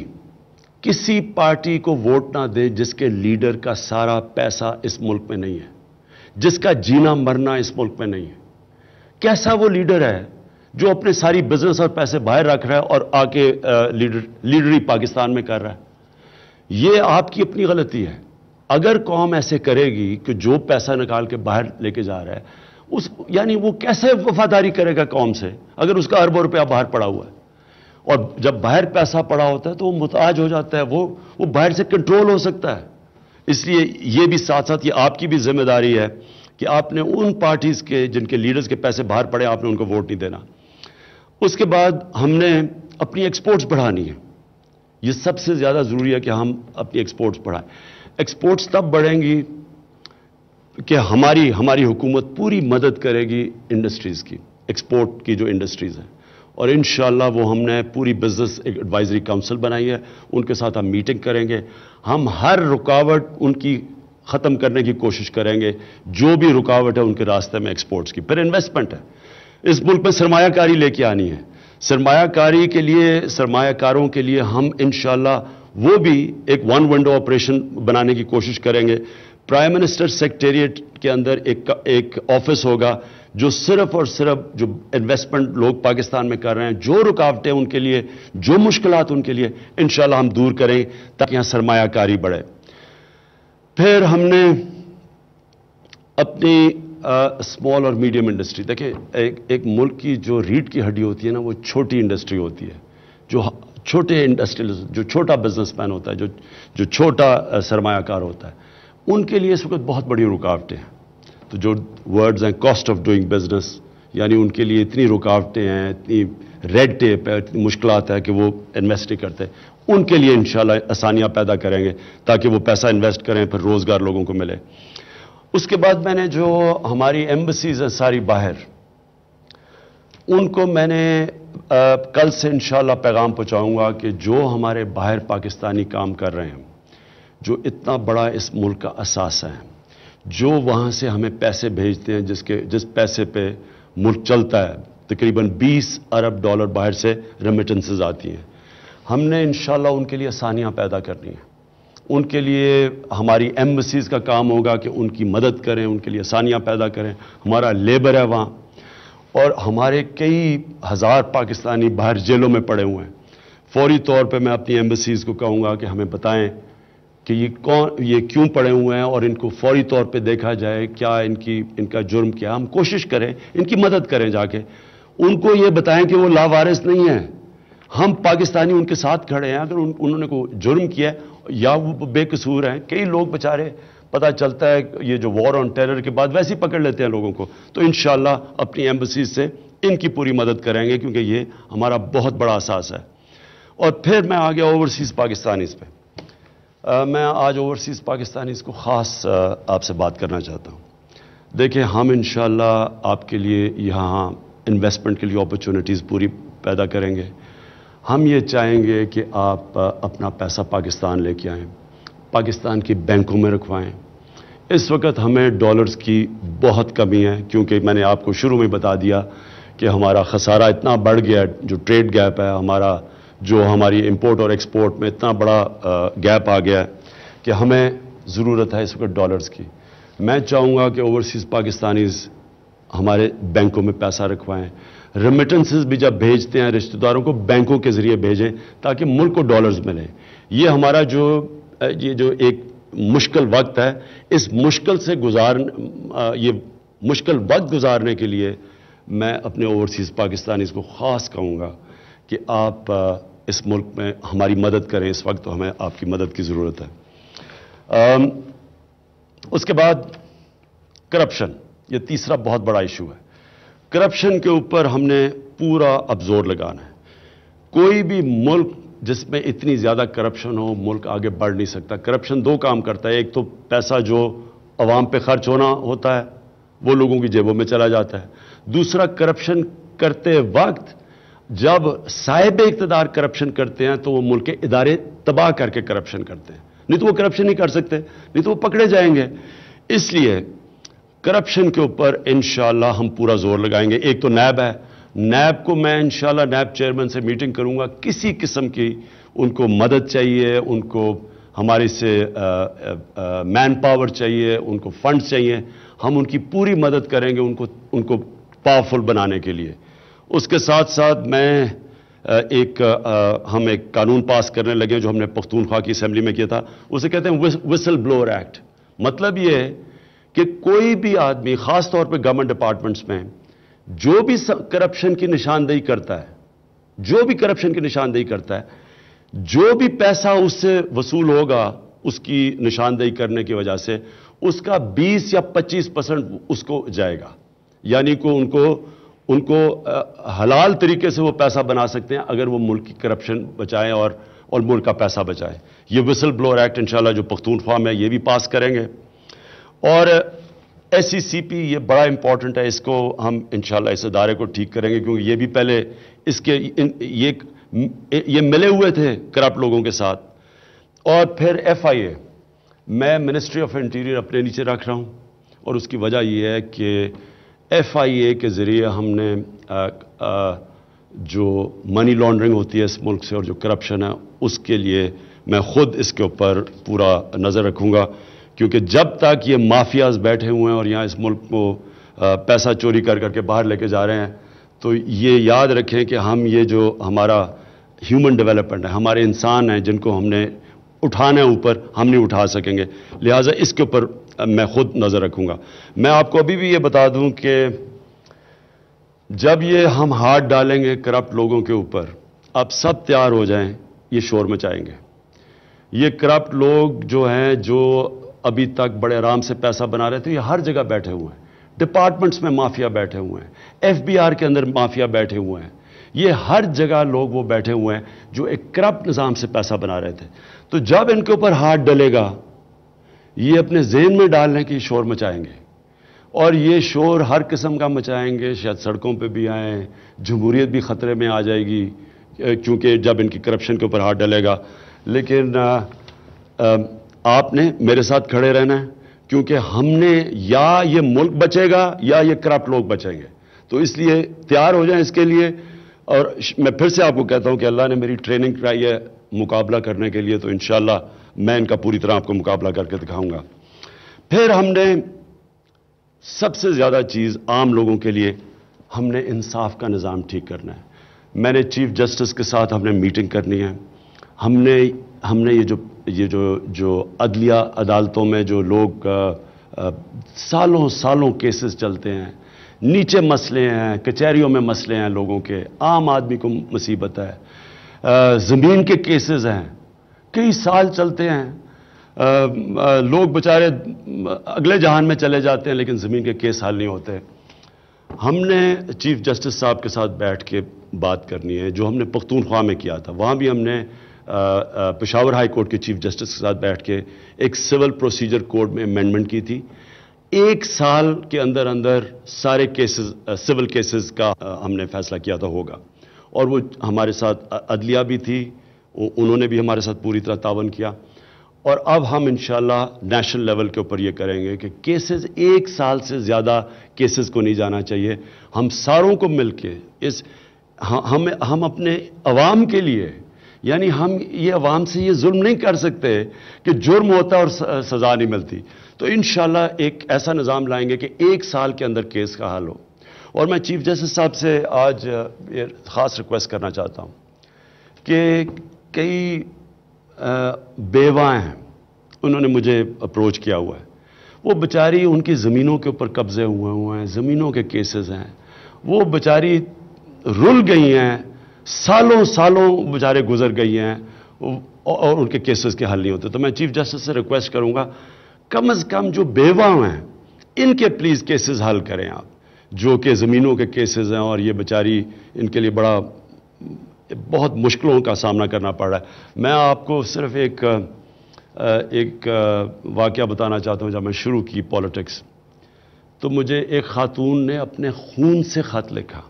کسی پارٹی کو ووٹ نہ دیں جس کے لیڈر کا سارا پیسہ اس ملک میں نہیں ہے، جس کا جینا مرنا اس ملک میں نہیں ہے. کیسا وہ لیڈر ہے جو اپنے ساری بزنس اور پیسے باہر رکھ رہا ہے اور آ کے لیڈر لیڈری پاکستان میں کر رہا ہے؟ یہ آپ کی اپنی غلطی ہے. اگر قوم ایسے کرے گی کہ جو پیسہ نکال کے باہر لے کے جا رہا ہے، اس یعنی وہ کیسے وفاداری کرے گا قوم سے اگر اس کا اربوں روپیہ باہر پڑا ہوا ہے؟ اور جب باہر پیسہ پڑا ہوتا ہے تو وہ محتاج ہو جاتا ہے، وہ وہ باہر سے کنٹرول ہو سکتا ہے. اس لیے یہ بھی ساتھ ساتھ یہ آپ کی بھی ذمہ داری ہے کہ آپ نے ان پارٹیز کے جن کے لیڈرز کے پیسے باہر پڑے آپ نے ان کو ووٹ نہیں دینا. اس کے بعد ہم نے اپنی ایکسپورٹس بڑھانی ہے. یہ سب سے زیادہ ضروری ہے کہ ہم اپنی ایکسپورٹس بڑھائیں. ایکسپورٹس تب بڑھیں گی کہ ہماری ہماری حکومت پوری مدد کرے گی انڈسٹریز کی، ایکسپورٹ کی جو انڈسٹریز ہیں. اور انشاءاللہ وہ ہم نے پوری بزنس ایڈوائزری کاؤنسل بنائی ہے، ان کے ساتھ ہم میٹنگ کریں گے. ہم ہر رکاوٹ ان کی ختم کرنے کی کوشش کریں گے، جو بھی رکاوٹ ہے ان کے راستے میں ایکسپورٹس کی. پھر انویسٹمنٹ ہے، اس ملک میں سرمایہ کاری لے کے آنی ہے. سرمایہ کاری کے لیے سرمایہ کاروں کے لیے ہم انشاءاللہ وہ بھی ایک ون ونڈو آپریشن بنانے کی کوشش کریں گے. پرائم منسٹر سیکریٹریٹ کے اندر ایک ایک آفس ہوگا جو صرف اور صرف جو انویسٹمنٹ لوگ پاکستان میں کر رہے ہیں، جو رکاوٹیں ان کے لیے، جو مشکلات ان کے لیے، انشاءاللہ ہم دور کریں تاکہ یہاں سرمایہ کاری بڑھے. پھر ہم نے اپنی اسمال اور میڈیم انڈسٹری، دیکھیں ایک ایک ملک کی جو ریڑھ کی ہڈی ہوتی ہے نا، وہ چھوٹی انڈسٹری ہوتی ہے. جو چھوٹے انڈسٹریل جو چھوٹا بزنس مین ہوتا ہے، جو جو چھوٹا سرمایہ کار ہوتا ہے، ان کے لیے اس وقت بہت بڑی رکاوٹیں ہیں. تو جو ورڈز ہیں کاسٹ آف ڈوئنگ بزنس، یعنی ان کے لیے اتنی رکاوٹیں ہیں، اتنی ریڈ ٹیپ ہے، اتنی مشکلات ہے کہ وہ انویسٹ نہیں کرتے. ان کے لیے انشاءاللہ آسانیاں پیدا کریں گے تاکہ وہ پیسہ انویسٹ کریں، پھر روزگار لوگوں کو ملے. اس کے بعد میں نے جو ہماری ایمبسیز ہیں ساری باہر، ان کو میں نے کل سے انشاءاللہ پیغام پہنچاؤں گا کہ جو ہمارے باہر پاکستانی کام کر رہے ہیں، جو اتنا بڑا اس ملک کا اثاثہ ہے، جو وہاں سے ہمیں پیسے بھیجتے ہیں، جس کے جس پیسے پہ ملک چلتا ہے، تقریباً بیس ارب ڈالر باہر سے ریمیٹنسز آتی ہیں، ہم نے انشاءاللہ ان کے لیے آسانیاں پیدا کرنی ہیں. ان کے لیے ہماری ایمبیسیز کا کام ہوگا کہ ان کی مدد کریں، ان کے لیے آسانیاں پیدا کریں. ہمارا لیبر ہے وہاں، اور ہمارے کئی ہزار پاکستانی باہر جیلوں میں پڑے ہوئے ہیں. فوری طور پہ میں اپنی ایمبیسیز کو کہوں گا کہ ہمیں بتائیں کہ یہ کون یہ کیوں پڑے ہوئے ہیں، اور ان کو فوری طور پہ دیکھا جائے کیا ان کی ان کا جرم کیا. ہم کوشش کریں ان کی مدد کریں، جا کے ان کو یہ بتائیں کہ وہ لاوارث نہیں ہیں. ہم پاکستانی ان کے ساتھ کھڑے ہیں. اگر انہوں نے کوئی جرم کیا ہے یا وہ بے قصور ہیں، کئی لوگ بیچارے پتہ چلتا ہے یہ جو وار آن ٹیرر کے بعد ویسے ہی پکڑ لیتے ہیں لوگوں کو، تو انشاءاللہ اپنی ایمبیسیز سے ان کی پوری مدد کریں گے، کیونکہ یہ ہمارا بہت بڑا احساس ہے. اور پھر میں آ گیا اوورسیز پاکستانیز پہ. آ, میں آج اوورسیز پاکستانیز کو خاص آ, آپ سے بات کرنا چاہتا ہوں. دیکھیں، ہم انشاءاللہ آپ کے لیے یہاں انویسٹمنٹ کے لیے اپرچونٹیز پوری پیدا کریں گے. ہم یہ چاہیں گے کہ آپ اپنا پیسہ پاکستان لے کے آئیں، پاکستان کی بینکوں میں رکھوائیں. اس وقت ہمیں ڈالرز کی بہت کمی ہے، کیونکہ میں نے آپ کو شروع میں بتا دیا کہ ہمارا خسارہ اتنا بڑھ گیا، جو ٹریڈ گیپ ہے ہمارا، جو ہماری امپورٹ اور ایکسپورٹ میں اتنا بڑا گیپ آ گیا ہے کہ ہمیں ضرورت ہے اس وقت ڈالرز کی. میں چاہوں گا کہ اوورسیز پاکستانیز ہمارے بینکوں میں پیسہ رکھوائیں. ریمیٹنسز بھی جب بھیجتے ہیں رشتہ داروں کو، بینکوں کے ذریعے بھیجیں تاکہ ملک کو ڈالرز ملیں. یہ ہمارا جو یہ جو ایک مشکل وقت ہے، اس مشکل سے گزار یہ مشکل وقت گزارنے کے لیے میں اپنے اوورسیز پاکستانیز کو خاص کہوں گا کہ آپ اس ملک میں ہماری مدد کریں. اس وقت ہمیں آپ کی مدد کی ضرورت ہے. اس کے بعد کرپشن، یہ تیسرا بہت بڑا ایشو ہے. کرپشن کے اوپر ہم نے پورا اب زور لگانا ہے. کوئی بھی ملک جس میں اتنی زیادہ کرپشن ہو، ملک آگے بڑھ نہیں سکتا. کرپشن دو کام کرتا ہے، ایک تو پیسہ جو عوام پہ خرچ ہونا ہوتا ہے وہ لوگوں کی جیبوں میں چلا جاتا ہے. دوسرا، کرپشن کرتے وقت جب صاحب اقتدار کرپشن کرتے ہیں تو وہ ملک کے ادارے تباہ کر کے کرپشن کرتے ہیں، نہیں تو وہ کرپشن نہیں کر سکتے، نہیں تو وہ پکڑے جائیں گے. اس لیے کرپشن کے اوپر انشاءاللہ ہم پورا زور لگائیں گے. ایک تو نیب ہے، نیب کو میں انشاءاللہ نیب چیئرمین سے میٹنگ کروں گا. کسی قسم کی ان کو مدد چاہیے، ان کو ہمارے سے مین پاور چاہیے، ان کو فنڈ چاہیے، ہم ان کی پوری مدد کریں گے ان کو ان کو پاورفل بنانے کے لیے. اس کے ساتھ ساتھ میں ایک ہم ایک قانون پاس کرنے لگے جو ہم نے پختونخوا کی اسمبلی میں کیا تھا، اسے کہتے ہیں وسل بلور ایکٹ. مطلب یہ ہے کہ کوئی بھی آدمی، خاص طور پہ گورنمنٹ ڈپارٹمنٹس میں، جو بھی کرپشن کی نشاندہی کرتا ہے جو بھی کرپشن کی نشاندہی کرتا ہے جو بھی پیسہ اس سے وصول ہوگا اس کی نشاندہی کرنے کی وجہ سے، اس کا بیس یا پچیس پرسنٹ اس کو جائے گا. یعنی کہ ان کو ان کو حلال طریقے سے وہ پیسہ بنا سکتے ہیں اگر وہ ملک کی کرپشن بچائیں اور اور ملک کا پیسہ بچائیں. یہ وسل بلور ایکٹ انشاءاللہ جو پختونخوا میں یہ بھی پاس کریں گے. اور ایس سی سی پی یہ بڑا امپورٹنٹ ہے، اس کو ہم انشاءاللہ اس ادارے کو ٹھیک کریں گے، کیونکہ یہ بھی پہلے اس کے یہ یہ ملے ہوئے تھے کرپٹ لوگوں کے ساتھ. اور پھر ایف آئی اے، میں منسٹری آف انٹیریئر اپنے نیچے رکھ رہا ہوں، اور اس کی وجہ یہ ہے کہ ایف آئی اے کے ذریعے ہم نے آ, آ, جو منی لانڈرنگ ہوتی ہے اس ملک سے اور جو کرپشن ہے اس کے لیے میں خود اس کے اوپر پورا نظر رکھوں گا. کیونکہ جب تک یہ مافیاز بیٹھے ہوئے ہیں اور یہاں اس ملک کو پیسہ چوری کر کر کے باہر لے کے جا رہے ہیں، تو یہ یاد رکھیں کہ ہم یہ جو ہمارا ہیومن ڈیولپمنٹ ہے، ہمارے انسان ہیں جن کو ہم نے اٹھانا ہے اوپر، ہم نہیں اٹھا سکیں گے. لہٰذا اس کے اوپر میں خود نظر رکھوں گا. میں آپ کو ابھی بھی یہ بتا دوں کہ جب یہ ہم ہاتھ ڈالیں گے کرپٹ لوگوں کے اوپر، اب سب تیار ہو جائیں، یہ شور مچائیں گے. یہ کرپٹ لوگ جو ہیں جو ابھی تک بڑے آرام سے پیسہ بنا رہے تھے، یہ ہر جگہ بیٹھے ہوئے ہیں. ڈپارٹمنٹس میں مافیا بیٹھے ہوئے ہیں، ایف بی آر کے اندر مافیا بیٹھے ہوئے ہیں. یہ ہر جگہ لوگ وہ بیٹھے ہوئے ہیں جو ایک کرپٹ نظام سے پیسہ بنا رہے تھے. تو جب ان کے اوپر ہاتھ ڈلے گا، یہ اپنے ذہن میں ڈال لیں کہ یہ شور مچائیں گے، اور یہ شور ہر قسم کا مچائیں گے. شاید سڑکوں پہ بھی آئیں، جمہوریت بھی خطرے میں آ جائے گی کیونکہ جب ان کی کرپشن کے اوپر ہاتھ ڈلے گا. لیکن آ, آ, آپ نے میرے ساتھ کھڑے رہنا ہے، کیونکہ ہم نے یا یہ ملک بچے گا یا یہ کرپٹ لوگ بچیں گے. تو اس لیے تیار ہو جائیں اس کے لیے. اور میں پھر سے آپ کو کہتا ہوں کہ اللہ نے میری ٹریننگ کرائی ہے مقابلہ کرنے کے لیے تو انشاءاللہ میں ان کا پوری طرح آپ کو مقابلہ کر کے دکھاؤں گا۔ پھر ہم نے سب سے زیادہ چیز عام لوگوں کے لیے ہم نے انصاف کا نظام ٹھیک کرنا ہے۔ میں نے چیف جسٹس کے ساتھ ہم نے میٹنگ کرنی ہے۔ ہم نے ہم نے یہ جو یہ جو جو عدلیہ عدالتوں میں جو لوگ سالوں سالوں کیسز چلتے ہیں، نیچے مسئلے ہیں، کچہریوں میں مسئلے ہیں لوگوں کے، عام آدمی کو مصیبت ہے، زمین کے کیسز ہیں، کئی سال چلتے ہیں، لوگ بیچارے اگلے جہان میں چلے جاتے ہیں لیکن زمین کے کیس حل نہیں ہوتے۔ ہم نے چیف جسٹس صاحب کے ساتھ بیٹھ کے بات کرنی ہے، جو ہم نے پختونخوا میں کیا تھا، وہاں بھی ہم نے پشاور ہائی کورٹ کے چیف جسٹس کے ساتھ بیٹھ کے ایک سول پروسیجر کوڈ میں امینڈمنٹ کی تھی۔ ایک سال کے اندر اندر سارے کیسز سول کیسز کا ہم نے فیصلہ کیا تھا ہوگا، اور وہ ہمارے ساتھ عدلیہ بھی تھی، انہوں نے بھی ہمارے ساتھ پوری طرح تعاون کیا۔ اور اب ہم انشاءاللہ نیشنل لیول کے اوپر یہ کریں گے کہ کیسز ایک سال سے زیادہ کیسز کو نہیں جانا چاہیے۔ ہم ساروں کو مل کے اس ہم ہم اپنے عوام کے لیے، یعنی ہم یہ عوام سے یہ ظلم نہیں کر سکتے کہ جرم ہوتا ہے اور سزا نہیں ملتی، تو انشاءاللہ ایک ایسا نظام لائیں گے کہ ایک سال کے اندر کیس کا حل ہو۔ اور میں چیف جسٹس صاحب سے آج یہ خاص ریکویسٹ کرنا چاہتا ہوں کہ کئی بیواں ہیں، انہوں نے مجھے اپروچ کیا ہوا ہے، وہ بیچاری ان کی زمینوں کے اوپر قبضے ہوئے ہوئے ہیں، زمینوں کے کیسز ہیں، وہ بیچاری رل گئی ہیں، سالوں سالوں بیچارے گزر گئی ہیں اور ان کے کیسز کے حل نہیں ہوتے۔ تو میں چیف جسٹس سے ریکویسٹ کروں گا کم از کم جو بیواں ہیں ان کے پلیز کیسز حل کریں آپ، جو کہ زمینوں کے کیسز ہیں اور یہ بیچاری ان کے لیے بڑا بہت مشکلوں کا سامنا کرنا پڑ رہا ہے۔ میں آپ کو صرف ایک ایک واقعہ بتانا چاہتا ہوں۔ جب میں شروع کی پولیٹکس تو مجھے ایک خاتون نے اپنے خون سے خط لکھا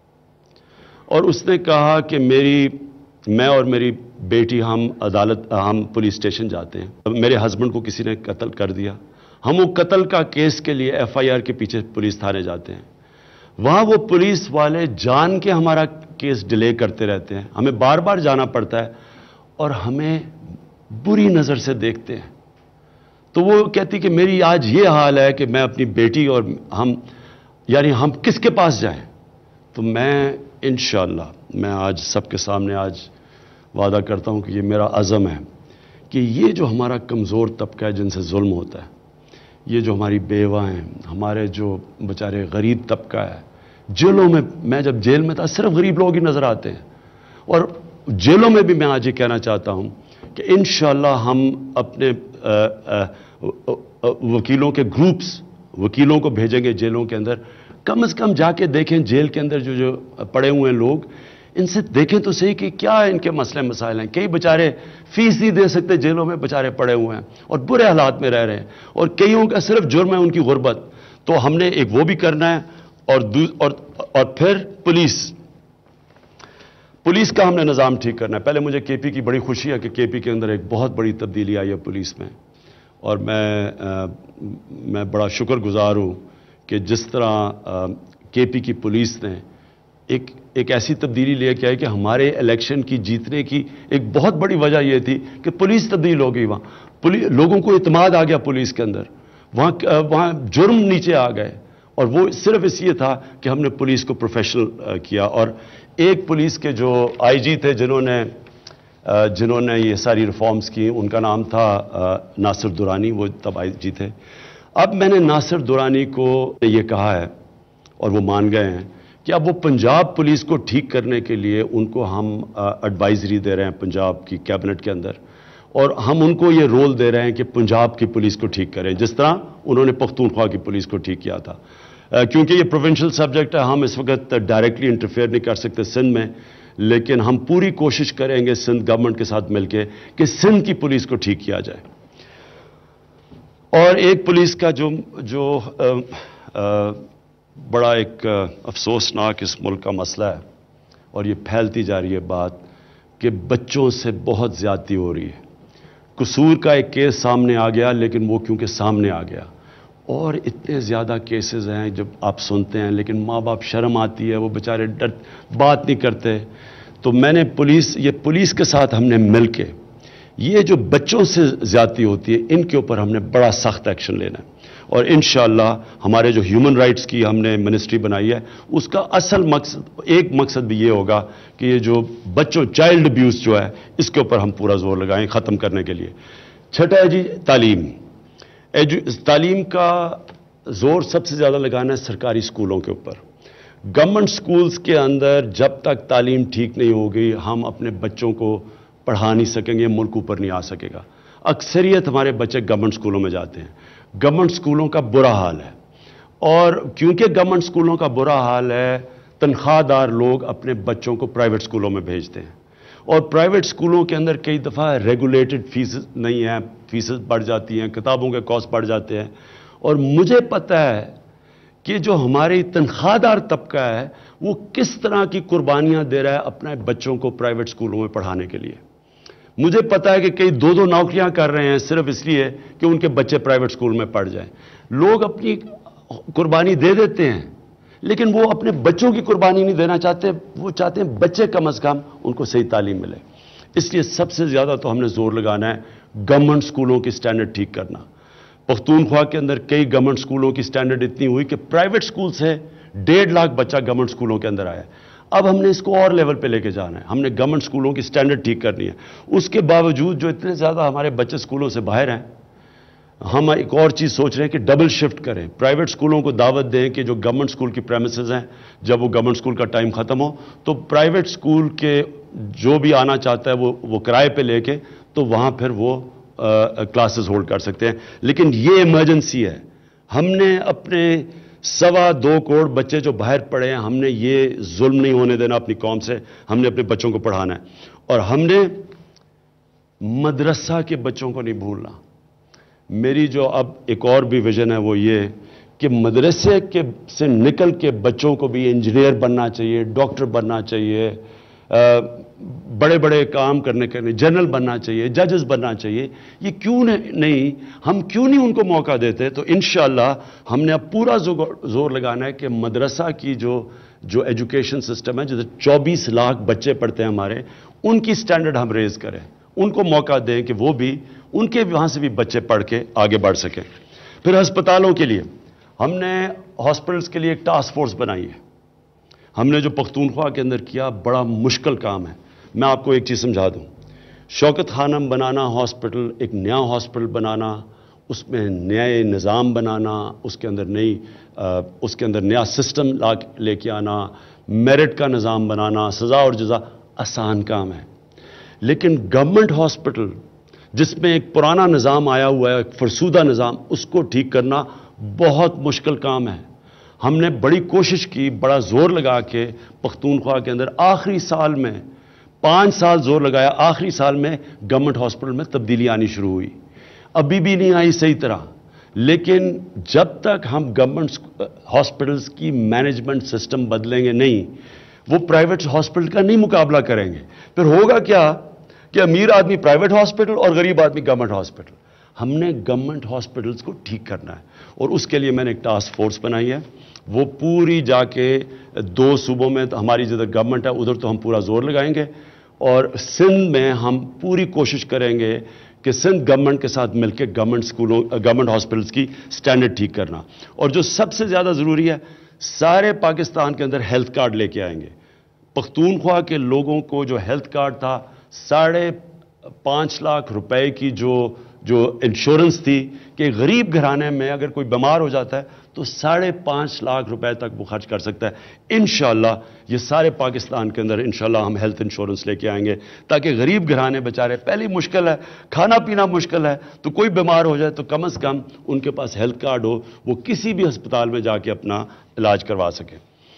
اور اس نے کہا کہ میری میں اور میری بیٹی ہم عدالت ہم پولیس اسٹیشن جاتے ہیں، میرے ہسبینڈ کو کسی نے قتل کر دیا، ہم وہ قتل کا کیس کے لیے ایف آئی آر کے پیچھے پولیس تھانے جاتے ہیں، وہاں وہ پولیس والے جان کے ہمارا کیس ڈیلے کرتے رہتے ہیں، ہمیں بار بار جانا پڑتا ہے اور ہمیں بری نظر سے دیکھتے ہیں۔ تو وہ کہتی کہ میری آج یہ حال ہے کہ میں اپنی بیٹی اور ہم یعنی ہم کس کے پاس جائیں؟ تو میں انشاءاللہ میں آج سب کے سامنے آج وعدہ کرتا ہوں کہ یہ میرا عزم ہے کہ یہ جو ہمارا کمزور طبقہ ہے جن سے ظلم ہوتا ہے، یہ جو ہماری بیوہ ہیں، ہمارے جو بیچارے غریب طبقہ ہے، جیلوں میں، میں جب جیل میں تھا صرف غریب لوگ ہی نظر آتے ہیں، اور جیلوں میں بھی میں آج یہ کہنا چاہتا ہوں کہ انشاءاللہ ہم اپنے وکیلوں کے گروپس وکیلوں کو بھیجیں گے جیلوں کے اندر، کم از کم جا کے دیکھیں جیل کے اندر جو جو پڑے ہوئے ہیں لوگ، ان سے دیکھیں تو صحیح کہ کیا ان کے مسئلے مسائل ہیں۔ کئی بیچارے فیس نہیں دے سکتے، جیلوں میں بیچارے پڑے ہوئے ہیں اور برے حالات میں رہ رہے ہیں، اور کئیوں کا صرف جرم ہے ان کی غربت۔ تو ہم نے ایک وہ بھی کرنا ہے، اور اور اور پھر پولیس پولیس کا ہم نے نظام ٹھیک کرنا ہے۔ پہلے مجھے کے پی کی بڑی خوشی ہے کہ کے پی کے اندر ایک بہت بڑی تبدیلی آئی ہے پولیس میں، اور میں میں بڑا شکر گزار ہوں کہ جس طرح کے پی کی پولیس نے ایک ایک ایسی تبدیلی لے کے آئی کہ ہمارے الیکشن کی جیتنے کی ایک بہت بڑی وجہ یہ تھی کہ پولیس تبدیل ہو گئی، وہاں لوگوں کو اعتماد آ گیا پولیس کے اندر، وہاں وہاں جرم نیچے آ گئے، اور وہ صرف اس لیے تھا کہ ہم نے پولیس کو پروفیشنل کیا۔ اور ایک پولیس کے جو آئی جی تھے جنہوں نے جنہوں نے یہ ساری ریفارمز کی، ان کا نام تھا ناصر درانی، وہ تب آئی جی تھے۔ اب میں نے ناصر درانی کو یہ کہا ہے اور وہ مان گئے ہیں کہ اب وہ پنجاب پولیس کو ٹھیک کرنے کے لیے ان کو ہم ایڈوائزری دے رہے ہیں پنجاب کی کیبنٹ کے اندر، اور ہم ان کو یہ رول دے رہے ہیں کہ پنجاب کی پولیس کو ٹھیک کریں جس طرح انہوں نے پختونخوا کی پولیس کو ٹھیک کیا تھا۔ کیونکہ یہ پروونشل سبجیکٹ ہے، ہم اس وقت ڈائریکٹلی انٹرفیئر نہیں کر سکتے سندھ میں، لیکن ہم پوری کوشش کریں گے سندھ گورنمنٹ کے ساتھ مل کے کہ سندھ کی پولیس کو ٹھیک کیا جائے۔ اور ایک پولیس کا جو جو آ, آ, بڑا ایک افسوسناک اس ملک کا مسئلہ ہے، اور یہ پھیلتی جا رہی ہے بات کہ بچوں سے بہت زیادتی ہو رہی ہے۔ قصور کا ایک کیس سامنے آ گیا، لیکن وہ کیونکہ سامنے آ گیا، اور اتنے زیادہ کیسز ہیں جب آپ سنتے ہیں، لیکن ماں باپ شرم آتی ہے، وہ بیچارے ڈر بات نہیں کرتے۔ تو میں نے پولیس یہ پولیس کے ساتھ ہم نے مل کے یہ جو بچوں سے زیادتی ہوتی ہے ان کے اوپر ہم نے بڑا سخت ایکشن لینا ہے، اور انشاءاللہ ہمارے جو ہیومن رائٹس کی ہم نے منسٹری بنائی ہے اس کا اصل مقصد ایک مقصد بھی یہ ہوگا کہ یہ جو بچوں چائلڈ ابیوز جو ہے اس کے اوپر ہم پورا زور لگائیں ختم کرنے کے لیے۔ چھٹا ہے جی تعلیم۔ تعلیم کا زور سب سے زیادہ لگانا ہے سرکاری سکولوں کے اوپر۔ گورنمنٹ سکولز کے اندر جب تک تعلیم ٹھیک نہیں ہوگی ہم اپنے بچوں کو پڑھا نہیں سکیں گے، ملک اوپر نہیں آ سکے گا۔ اکثریت ہمارے بچے گورنمنٹ سکولوں میں جاتے ہیں، گورنمنٹ سکولوں کا برا حال ہے، اور کیونکہ گورنمنٹ سکولوں کا برا حال ہے تنخواہ دار لوگ اپنے بچوں کو پرائیویٹ سکولوں میں بھیجتے ہیں، اور پرائیویٹ سکولوں کے اندر کئی دفعہ ریگولیٹڈ فیسز نہیں ہیں، فیسز بڑھ جاتی ہیں، کتابوں کے کاسٹ بڑھ جاتے ہیں، اور مجھے پتہ ہے کہ جو ہماری تنخواہ دار طبقہ ہے وہ کس طرح کی قربانیاں دے رہا ہے اپنے بچوں کو پرائیویٹ سکولوں میں پڑھانے کے لیے۔ مجھے پتا ہے کہ کئی دو دو نوکریاں کر رہے ہیں صرف اس لیے کہ ان کے بچے پرائیویٹ سکول میں پڑھ جائیں۔ لوگ اپنی قربانی دے دیتے ہیں لیکن وہ اپنے بچوں کی قربانی نہیں دینا چاہتے، وہ چاہتے ہیں بچے کم از کم ان کو صحیح تعلیم ملے۔ اس لیے سب سے زیادہ تو ہم نے زور لگانا ہے گورنمنٹ سکولوں کی سٹینڈرڈ ٹھیک کرنا۔ پختونخوا کے اندر کئی گورنمنٹ سکولوں کی سٹینڈرڈ اتنی ہوئی کہ پرائیویٹ سکول سے ڈیڑھ لاکھ بچہ گورنمنٹ سکولوں کے اندر آیا۔ اب ہم نے اس کو اور لیول پہ لے کے جانا ہے، ہم نے گورنمنٹ سکولوں کی سٹینڈرڈ ٹھیک کرنی ہے۔ اس کے باوجود جو اتنے زیادہ ہمارے بچے سکولوں سے باہر ہیں، ہم ایک اور چیز سوچ رہے ہیں کہ ڈبل شفٹ کریں، پرائیویٹ سکولوں کو دعوت دیں کہ جو گورنمنٹ سکول کی پریمیسز ہیں جب وہ گورنمنٹ سکول کا ٹائم ختم ہو تو پرائیویٹ سکول کے جو بھی آنا چاہتا ہے وہ وہ کرائے پہ لے کے تو وہاں پھر وہ کلاسز ہولڈ کر سکتے ہیں۔ لیکن یہ ایمرجنسی ہے، ہم نے اپنے سوا دو کروڑ بچے جو باہر پڑے ہیں ہم نے یہ ظلم نہیں ہونے دینا اپنی قوم سے، ہم نے اپنے بچوں کو پڑھانا ہے، اور ہم نے مدرسہ کے بچوں کو نہیں بھولنا۔ میری جو اب ایک اور بھی ویژن ہے وہ یہ کہ مدرسے کے سے نکل کے بچوں کو بھی انجینئر بننا چاہیے، ڈاکٹر بننا چاہیے، بڑے بڑے کام کرنے کے لیے جنرل بننا چاہیے، ججز بننا چاہیے۔ یہ کیوں نہیں ہم کیوں نہیں ان کو موقع دیتے؟ تو انشاءاللہ ہم نے اب پورا زور لگانا ہے کہ مدرسہ کی جو جو ایجوکیشن سسٹم ہے جیسے چوبیس لاکھ بچے پڑھتے ہیں ہمارے، ان کی سٹینڈرڈ ہم ریز کریں، ان کو موقع دیں کہ وہ بھی ان کے وہاں سے بھی بچے پڑھ کے آگے بڑھ سکیں۔ پھر ہسپتالوں کے لیے ہم نے ہاسپٹلس کے لیے ایک ٹاسک فورس بنائی ہے۔ ہم نے جو پختونخوا کے اندر کیا بڑا مشکل کام ہے، میں آپ کو ایک چیز سمجھا دوں۔ شوکت خانم بنانا ہاسپٹل، ایک نیا ہاسپٹل بنانا، اس میں نئے نظام بنانا، اس کے اندر نئی اس کے اندر نیا سسٹم لے کے آنا، میرٹ کا نظام بنانا، سزا اور جزا آسان کام ہے۔ لیکن گورنمنٹ ہاسپٹل جس میں ایک پرانا نظام آیا ہوا ہے، ایک فرسودہ نظام، اس کو ٹھیک کرنا بہت مشکل کام ہے۔ ہم نے بڑی کوشش کی، بڑا زور لگا کے پختونخوا کے اندر آخری سال میں پانچ سال زور لگایا، آخری سال میں گورنمنٹ ہاسپٹل میں تبدیلی آنی شروع ہوئی۔ ابھی بھی نہیں آئی صحیح طرح، لیکن جب تک ہم گورنمنٹ ہاسپٹلس کی مینجمنٹ سسٹم بدلیں گے نہیں، وہ پرائیویٹ ہاسپٹل کا نہیں مقابلہ کریں گے۔ پھر ہوگا کیا کہ امیر آدمی پرائیویٹ ہاسپٹل اور غریب آدمی گورنمنٹ ہاسپٹل۔ ہم نے گورنمنٹ ہاسپٹلس کو ٹھیک کرنا ہے، اور اس کے لیے میں نے ایک ٹاسک فورس بنائی ہے۔ وہ پوری جا کے دو صوبوں میں ہماری جدھر گورنمنٹ ہے ادھر تو ہم پورا زور لگائیں گے، اور سندھ میں ہم پوری کوشش کریں گے کہ سندھ گورنمنٹ کے ساتھ مل کے گورنمنٹ سکولوں گورنمنٹ ہاسپٹلس کی سٹینڈرڈ ٹھیک کرنا۔ اور جو سب سے زیادہ ضروری ہے، سارے پاکستان کے اندر ہیلتھ کارڈ لے کے آئیں گے۔ پختونخوا کے لوگوں کو جو ہیلتھ کارڈ تھا، ساڑھے پانچ لاکھ روپے کی جو جو انشورنس تھی کہ غریب گھرانے میں اگر کوئی بیمار ہو جاتا ہے تو ساڑھے پانچ لاکھ روپے تک وہ خرچ کر سکتا ہے۔ انشاءاللہ یہ سارے پاکستان کے اندر انشاءاللہ ہم ہیلتھ انشورنس لے کے آئیں گے تاکہ غریب گھرانے بیچارے، پہلی مشکل ہے، کھانا پینا مشکل ہے، تو کوئی بیمار ہو جائے تو کم از کم ان کے پاس ہیلتھ کارڈ ہو، وہ کسی بھی ہسپتال میں جا کے اپنا علاج کروا سکے۔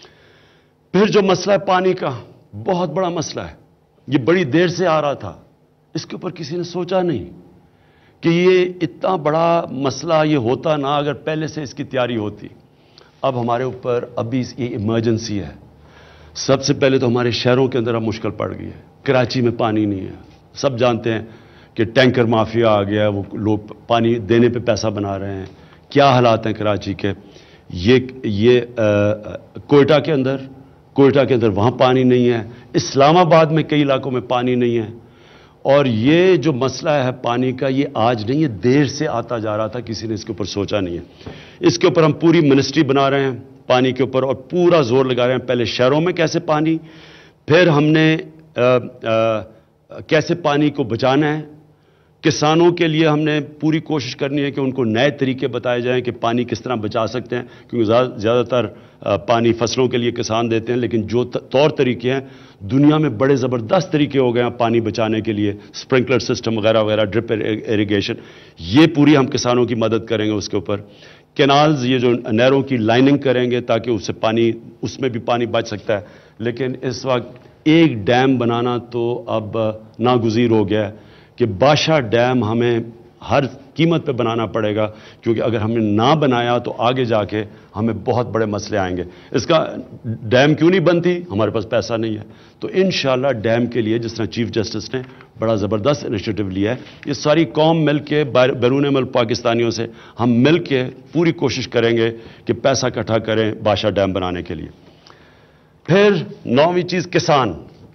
پھر جو مسئلہ ہے پانی کا، بہت بڑا مسئلہ ہے، یہ بڑی دیر سے آ رہا تھا، اس کے اوپر کسی نے سوچا نہیں کہ یہ اتنا بڑا مسئلہ یہ ہوتا نہ اگر پہلے سے اس کی تیاری ہوتی۔ اب ہمارے اوپر ابھی یہ ایمرجنسی ہے۔ سب سے پہلے تو ہمارے شہروں کے اندر اب مشکل پڑ گئی ہے، کراچی میں پانی نہیں ہے، سب جانتے ہیں کہ ٹینکر مافیا آ گیا ہے، وہ لوگ پانی دینے پہ پیسہ بنا رہے ہیں، کیا حالات ہیں کراچی کے۔ یہ یہ کوئٹہ کے اندر کوئٹہ کے اندر وہاں پانی نہیں ہے, اسلام آباد میں کئی علاقوں میں پانی نہیں ہے. اور یہ جو مسئلہ ہے پانی کا, یہ آج نہیں ہے, دیر سے آتا جا رہا تھا, کسی نے اس کے اوپر سوچا نہیں ہے. اس کے اوپر ہم پوری منسٹری بنا رہے ہیں پانی کے اوپر, اور پورا زور لگا رہے ہیں پہلے شہروں میں کیسے پانی, پھر ہم نے آ, آ, کیسے پانی کو بچانا ہے. کسانوں کے لیے ہم نے پوری کوشش کرنی ہے کہ ان کو نئے طریقے بتائے جائیں کہ پانی کس طرح بچا سکتے ہیں, کیونکہ زیادہ تر پانی فصلوں کے لیے کسان دیتے ہیں, لیکن جو طور طریقے ہیں دنیا میں بڑے زبردست طریقے ہو گئے ہیں پانی بچانے کے لیے, سپرنکلر سسٹم وغیرہ وغیرہ, ڈرپ ایریگیشن, یہ پوری ہم کسانوں کی مدد کریں گے. اس کے اوپر کینالز, یہ جو نہروں کی لائننگ کریں گے تاکہ اس سے پانی, اس میں بھی پانی بچ سکتا ہے. لیکن اس وقت ایک ڈیم بنانا تو اب ناگزیر ہو گیا ہے کہ بادشاہ ڈیم ہمیں ہر قیمت پہ بنانا پڑے گا, کیونکہ اگر ہم نے نہ بنایا تو آگے جا کے ہمیں بہت بڑے مسئلے آئیں گے. اس کا ڈیم کیوں نہیں بنتی, ہمارے پاس پیسہ نہیں ہے. تو انشاءاللہ ڈیم کے لیے جس طرح چیف جسٹس نے بڑا زبردست انیشیٹو لیا ہے, یہ ساری قوم مل کے, بیرون ملک پاکستانیوں سے ہم مل کے پوری کوشش کریں گے کہ پیسہ اکٹھا کریں بادشاہ ڈیم بنانے کے لیے. پھر نویں چیز کسان.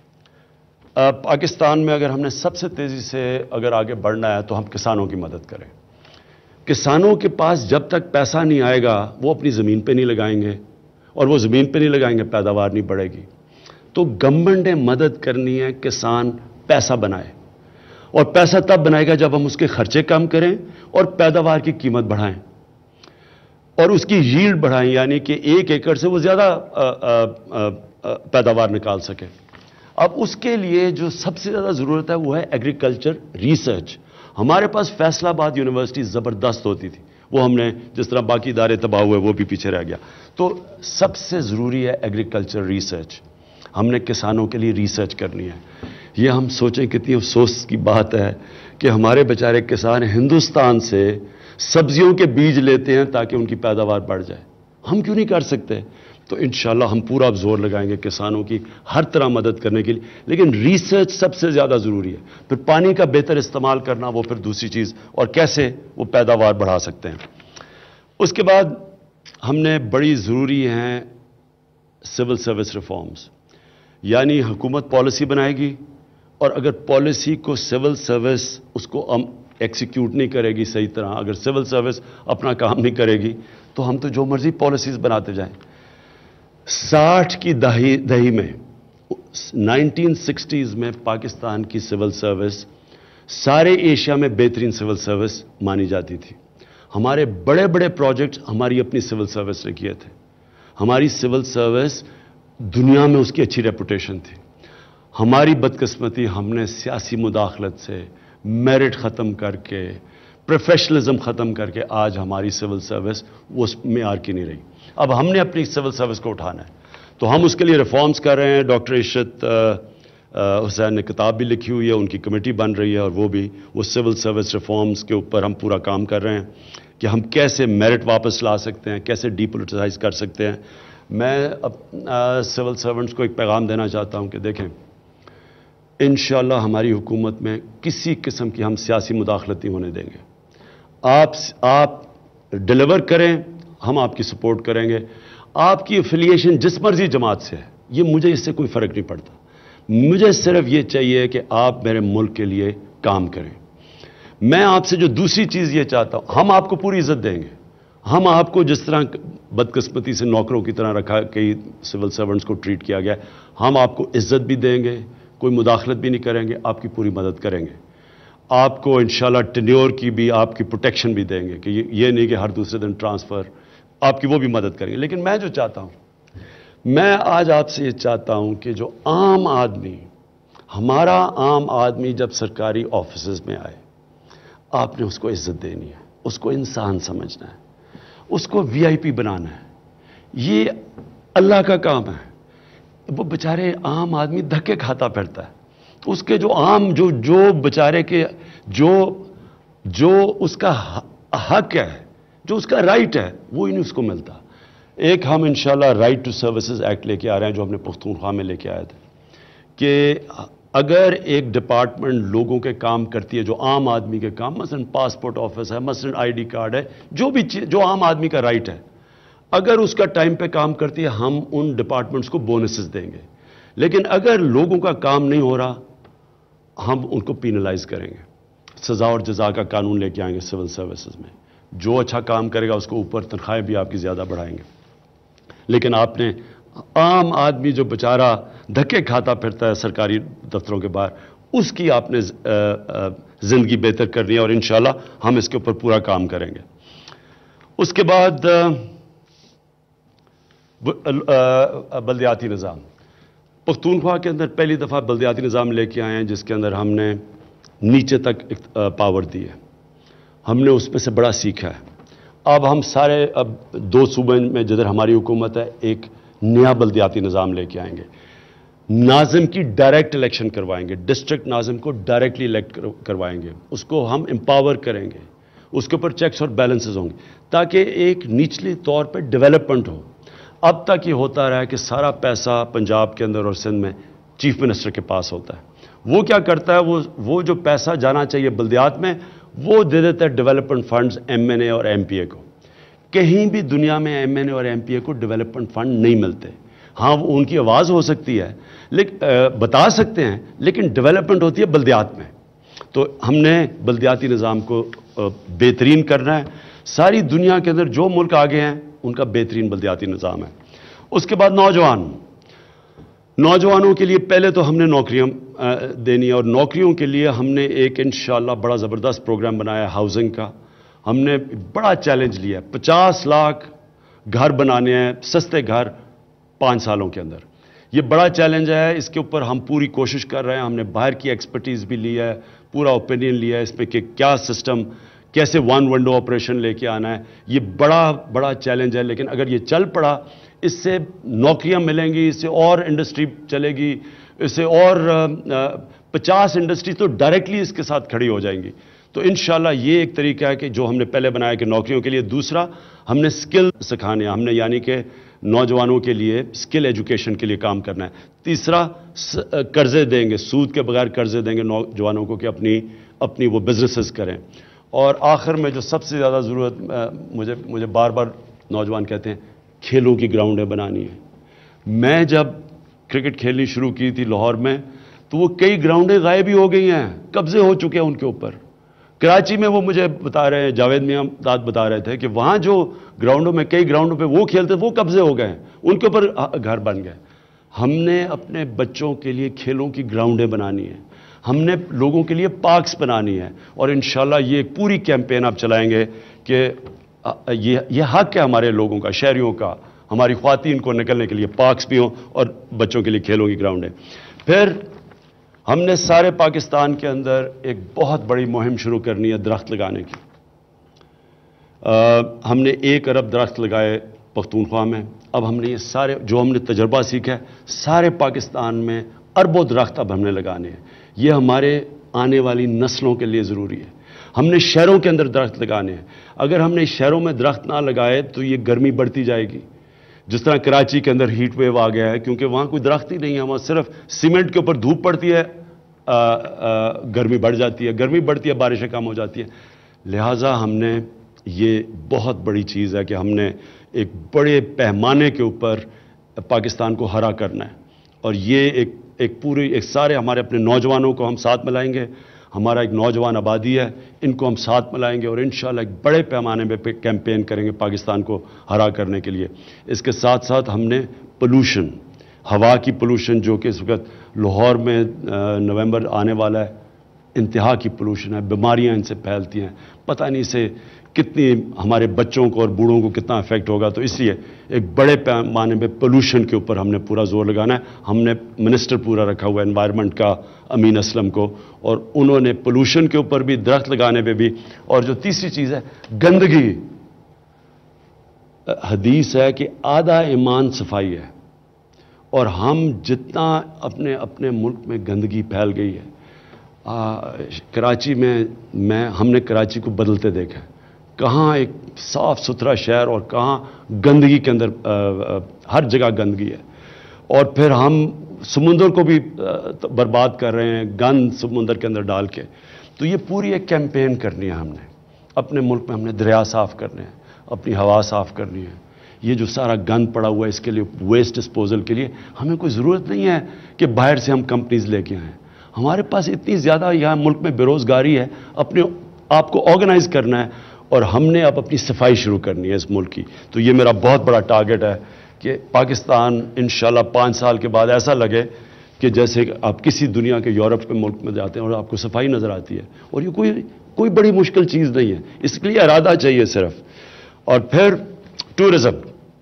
پاکستان میں اگر ہم نے سب سے تیزی سے اگر آگے بڑھنا ہے تو ہم کسانوں کی مدد کریں. کسانوں کے پاس جب تک پیسہ نہیں آئے گا وہ اپنی زمین پہ نہیں لگائیں گے, اور وہ زمین پہ نہیں لگائیں گے پیداوار نہیں بڑھے گی. تو گورنمنٹ نے مدد کرنی ہے, کسان پیسہ بنائے, اور پیسہ تب بنائے گا جب ہم اس کے خرچے کم کریں اور پیداوار کی قیمت بڑھائیں اور اس کی ییلڈ بڑھائیں, یعنی کہ ایک ایکڑ سے وہ زیادہ پیداوار نکال سکے. اب اس کے لیے جو سب سے زیادہ ضرورت ہے وہ ہے ایگریکلچر ریسرچ. ہمارے پاس فیصل آباد یونیورسٹی زبردست ہوتی تھی, وہ ہم نے جس طرح باقی ادارے تباہ ہوئے وہ بھی پیچھے رہ گیا. تو سب سے ضروری ہے ایگریکلچر ریسرچ. ہم نے کسانوں کے لیے ریسرچ کرنی ہے. یہ ہم سوچیں کتنی افسوس کی بات ہے کہ ہمارے بیچارے کسان ہندوستان سے سبزیوں کے بیج لیتے ہیں تاکہ ان کی پیداوار بڑھ جائے. ہم کیوں نہیں کر سکتے؟ تو انشاءاللہ ہم پورا اب زور لگائیں گے کسانوں کی ہر طرح مدد کرنے کے لیے, لیکن ریسرچ سب سے زیادہ ضروری ہے. پھر پانی کا بہتر استعمال کرنا وہ پھر دوسری چیز, اور کیسے وہ پیداوار بڑھا سکتے ہیں. اس کے بعد ہم نے بڑی ضروری ہیں سول سروس ریفارمز, یعنی حکومت پالیسی بنائے گی, اور اگر پالیسی کو سول سروس اس کو ہم ایکسیکیوٹ نہیں کرے گی صحیح طرح, اگر سول سروس اپنا کام نہیں کرے گی تو ہم تو جو مرضی پالیسیز بناتے جائیں. ساٹھ کی دہی دہی میں نائنٹین سکسٹیز میں پاکستان کی سول سروس سارے ایشیا میں بہترین سول سروس مانی جاتی تھی. ہمارے بڑے بڑے پروجیکٹس ہماری اپنی سول سروس نے کیے تھے. ہماری سول سروس دنیا میں اس کی اچھی ریپوٹیشن تھی. ہماری بدقسمتی, ہم نے سیاسی مداخلت سے, میرٹ ختم کر کے, پروفیشنلزم ختم کر کے آج ہماری سول سروس وہ اس معیار کی نہیں رہی. اب ہم نے اپنی سول سروس کو اٹھانا ہے, تو ہم اس کے لیے ریفارمز کر رہے ہیں. ڈاکٹر عشرت حسین نے کتاب بھی لکھی ہوئی ہے, ان کی کمیٹی بن رہی ہے, اور وہ بھی وہ سول سروس ریفارمز کے اوپر ہم پورا کام کر رہے ہیں کہ ہم کیسے میرٹ واپس لا سکتے ہیں, کیسے ڈی پولیٹیسائز کر سکتے ہیں. میں اب سول سرونٹس کو ایک پیغام دینا چاہتا ہوں کہ دیکھیں, انشاءاللہ ہماری حکومت میں کسی قسم کی ہم سیاسی مداخلت نہیں ہونے دیں گے. آپ آپ ڈیلیور کریں, ہم آپ کی سپورٹ کریں گے. آپ کی افیلیشن جس مرضی جماعت سے ہے, یہ مجھے اس سے کوئی فرق نہیں پڑتا. مجھے صرف یہ چاہیے کہ آپ میرے ملک کے لیے کام کریں. میں آپ سے جو دوسری چیز یہ چاہتا ہوں, ہم آپ کو پوری عزت دیں گے. ہم آپ کو جس طرح بدقسمتی سے نوکروں کی طرح رکھا, کئی سول سرونٹس کو ٹریٹ کیا گیا, ہم آپ کو عزت بھی دیں گے, کوئی مداخلت بھی نہیں کریں گے, آپ کی پوری مدد کریں گے. آپ کو انشاءاللہ ٹینیور کی بھی آپ کی پروٹیکشن بھی دیں گے کہ یہ نہیں کہ ہر دوسرے دن ٹرانسفر, آپ کی وہ بھی مدد کریں گے. لیکن میں جو چاہتا ہوں, میں آج آپ سے یہ چاہتا ہوں کہ جو عام آدمی, ہمارا عام آدمی جب سرکاری آفیسز میں آئے, آپ نے اس کو عزت دینی ہے, اس کو انسان سمجھنا ہے, اس کو وی آئی پی بنانا ہے. یہ اللہ کا کام ہے. وہ بیچارے عام آدمی دھکے کھاتا پھرتا ہے. اس کے جو عام جو جو بیچارے کے جو جو اس کا حق ہے, جو اس کا رائٹ ہے, وہ ہی نہیں اس کو ملتا. ایک ہم انشاءاللہ رائٹ ٹو سروسز ایکٹ لے کے آ رہے ہیں, جو ہم نے پختونخوا میں لے کے آئے تھے, کہ اگر ایک ڈپارٹمنٹ لوگوں کے کام کرتی ہے, جو عام آدمی کے کام, مثلا پاسپورٹ آفس ہے, مثلا آئی ڈی کارڈ ہے, جو بھی چیز جو عام آدمی کا رائٹ ہے, اگر اس کا ٹائم پہ کام کرتی ہے ہم ان ڈپارٹمنٹس کو بونسز دیں گے، لیکن اگر لوگوں کا کام نہیں ہو رہا ہم ان کو پینلائز کریں گے، سزا اور جزا کا قانون لے کے آئیں گے سول سروسز میں، جو اچھا کام کرے گا اس کو اوپر تنخواہیں بھی آپ کی زیادہ بڑھائیں گے۔ لیکن آپ نے عام آدمی جو بیچارہ دھکے کھاتا پھرتا ہے سرکاری دفتروں کے باہر، اس کی آپ نے زندگی بہتر کرنی ہے، اور انشاءاللہ ہم اس کے اوپر پورا کام کریں گے۔ اس کے بعد بلدیاتی نظام، پختونخوا کے اندر پہلی دفعہ بلدیاتی نظام لے کے آئے ہیں جس کے اندر ہم نے نیچے تک پاور دی ہے، ہم نے اس میں سے بڑا سیکھا ہے۔ اب ہم سارے اب دو صوبے میں جدھر ہماری حکومت ہے ایک نیا بلدیاتی نظام لے کے آئیں گے، ناظم کی ڈائریکٹ الیکشن کروائیں گے، ڈسٹرکٹ ناظم کو ڈائریکٹلی الیکٹ کروائیں گے، اس کو ہم امپاور کریں گے، اس کے اوپر چیکس اور بیلنسز ہوں گے تاکہ ایک نچلی طور پہ ڈیولپمنٹ ہو۔ اب تک یہ ہوتا رہا ہے کہ سارا پیسہ پنجاب کے اندر اور سندھ میں چیف منسٹر کے پاس ہوتا ہے، وہ کیا کرتا ہے، وہ وہ جو پیسہ جانا چاہیے بلدیات میں وہ دے دیتا ہے development funds M N A اور ایم پی اے کو۔ کہیں بھی دنیا میں ایم این اے اور ایم پی اے کو ڈیولپمنٹ فنڈ نہیں ملتے، ہاں وہ ان کی آواز ہو سکتی ہے، لیکن بتا سکتے ہیں، لیکن ڈیولپمنٹ ہوتی ہے بلدیات میں۔ تو ہم نے بلدیاتی نظام کو بہترین کرنا ہے، ساری دنیا کے اندر جو ملک آگے ہیں ان کا بہترین بلدیاتی نظام ہے۔ اس کے بعد نوجوان نوجوانوں کے لیے پہلے تو ہم نے نوکریاں دینی ہے، اور نوکریوں کے لیے ہم نے ایک انشاءاللہ بڑا زبردست پروگرام بنایا ہے ہاؤسنگ کا۔ ہم نے بڑا چیلنج لیا ہے، پچاس لاکھ گھر بنانے ہیں، سستے گھر پانچ سالوں کے اندر۔ یہ بڑا چیلنج ہے، اس کے اوپر ہم پوری کوشش کر رہے ہیں، ہم نے باہر کی ایکسپرٹیز بھی لی ہے، پورا اوپینین لیا ہے اس پہ کہ کیا سسٹم، کیسے ون ونڈو آپریشن لے کے آنا ہے۔ یہ بڑا بڑا چیلنج ہے، لیکن اگر یہ چل پڑا اس سے نوکریاں ملیں گی، اس سے اور انڈسٹری چلے گی، اس سے اور پچاس انڈسٹری تو ڈائریکٹلی اس کے ساتھ کھڑی ہو جائیں گی۔ تو انشاءاللہ یہ ایک طریقہ ہے کہ جو ہم نے پہلے بنایا کہ نوکریوں کے لیے۔ دوسرا ہم نے سکل سکھانے ہیں، ہم نے یعنی کہ نوجوانوں کے لیے سکل ایجوکیشن کے لیے کام کرنا ہے۔ تیسرا قرضے دیں گے، سود کے بغیر قرضے دیں گے نوجوانوں کو کہ اپنی اپنی وہ بزنسز کریں۔ اور آخر میں جو سب سے زیادہ ضرورت مجھے مجھے بار بار نوجوان کہتے ہیں کھیلوں کی گراؤنڈیں بنانی ہیں۔ میں جب کرکٹ کھیلنی شروع کی تھی لاہور میں تو وہ کئی گراؤنڈیں غائب ہی ہو گئی ہیں، قبضے ہو چکے ہیں ان کے اوپر۔ کراچی میں وہ مجھے بتا رہے ہیں، جاوید میاں داد بتا رہے تھے کہ وہاں جو گراؤنڈوں میں کئی گراؤنڈوں پہ وہ کھیلتے وہ قبضے ہو گئے ہیں، ان کے اوپر گھر بن گئے۔ ہم نے اپنے بچوں کے لیے کھیلوں کی گراؤنڈیں بنانی ہیں، ہم نے لوگوں کے لیے پارکس بنانی ہے، اور انشاءاللہ یہ ایک پوری کیمپین آپ چلائیں گے کہ یہ یہ حق ہے ہمارے لوگوں کا، شہریوں کا، ہماری خواتین کو نکلنے کے لیے پارکس بھی ہوں اور بچوں کے لیے کھیلوں کی گراؤنڈیں۔ پھر ہم نے سارے پاکستان کے اندر ایک بہت بڑی مہم شروع کرنی ہے درخت لگانے کی۔ ہم نے ایک ارب درخت لگائے پختونخوا میں، اب ہم نے یہ سارے جو ہم نے تجربہ سیکھا ہے سارے پاکستان میں اربوں درخت اب ہم نے لگانے ہیں۔ یہ ہمارے آنے والی نسلوں کے لیے ضروری ہے۔ ہم نے شہروں کے اندر درخت لگانے ہیں، اگر ہم نے شہروں میں درخت نہ لگائے تو یہ گرمی بڑھتی جائے گی۔ جس طرح کراچی کے اندر ہیٹ ویو آ گیا ہے کیونکہ وہاں کوئی درخت ہی نہیں ہے، وہاں صرف سیمنٹ کے اوپر دھوپ پڑتی ہے، آ, آ, گرمی بڑھ جاتی ہے، گرمی بڑھتی ہے بارشیں کم ہو جاتی ہیں۔ لہٰذا ہم نے یہ بہت بڑی چیز ہے کہ ہم نے ایک بڑے پیمانے کے اوپر پاکستان کو ہرا کرنا ہے، اور یہ ایک ایک پوری ایک سارے ہمارے اپنے نوجوانوں کو ہم ساتھ ملائیں گے، ہمارا ایک نوجوان آبادی ہے، ان کو ہم ساتھ ملائیں گے اور انشاءاللہ ایک بڑے پیمانے پہ کیمپین کریں گے پاکستان کو ہرا کرنے کے لیے۔ اس کے ساتھ ساتھ ہم نے پولوشن، ہوا کی پولوشن جو کہ اس وقت لاہور میں نومبر آنے والا ہے، انتہا کی پولوشن ہے، بیماریاں ان سے پھیلتی ہیں، پتہ نہیں اسے کتنی ہمارے بچوں کو اور بوڑھوں کو کتنا افیکٹ ہوگا۔ تو اس لیے ایک بڑے پیمانے پہ پولوشن کے اوپر ہم نے پورا زور لگانا ہے۔ ہم نے منسٹر پورا رکھا ہوا ہے انوائرمنٹ کا، امین اسلم کو، اور انہوں نے پولوشن کے اوپر بھی، درخت لگانے پہ بھی، اور جو تیسری چیز ہے گندگی۔ حدیث ہے کہ آدھا ایمان صفائی ہے، اور ہم جتنا اپنے اپنے ملک میں گندگی پھیل گئی ہے، آ, کراچی میں میں ہم نے کراچی کو بدلتے دیکھا ہے، کہاں ایک صاف ستھرا شہر اور کہاں گندگی کے اندر آ, آ, ہر جگہ گندگی ہے۔ اور پھر ہم سمندر کو بھی برباد کر رہے ہیں گند سمندر کے اندر ڈال کے۔ تو یہ پوری ایک کیمپین کرنی ہے ہم نے، اپنے ملک میں ہم نے دریا صاف کرنے ہیں، اپنی ہوا صاف کرنی ہے، یہ جو سارا گند پڑا ہوا ہے اس کے لیے ویسٹ ڈسپوزل کے لیے ہمیں کوئی ضرورت نہیں ہے کہ باہر سے ہم کمپنیز لے کے آئیں. ہمارے پاس اتنی زیادہ یہاں ملک میں بے روزگاری ہے, اپنے آپ کو آرگنائز کرنا ہے اور ہم نے اب اپنی صفائی شروع کرنی ہے اس ملک کی. تو یہ میرا بہت بڑا ٹارگٹ ہے کہ پاکستان انشاءاللہ پانچ سال کے بعد ایسا لگے کہ جیسے آپ کسی دنیا کے یورپ کے ملک میں جاتے ہیں اور آپ کو صفائی نظر آتی ہے, اور یہ کوئی کوئی بڑی مشکل چیز نہیں ہے, اس کے لیے ارادہ چاہیے صرف. اور پھر ٹورزم,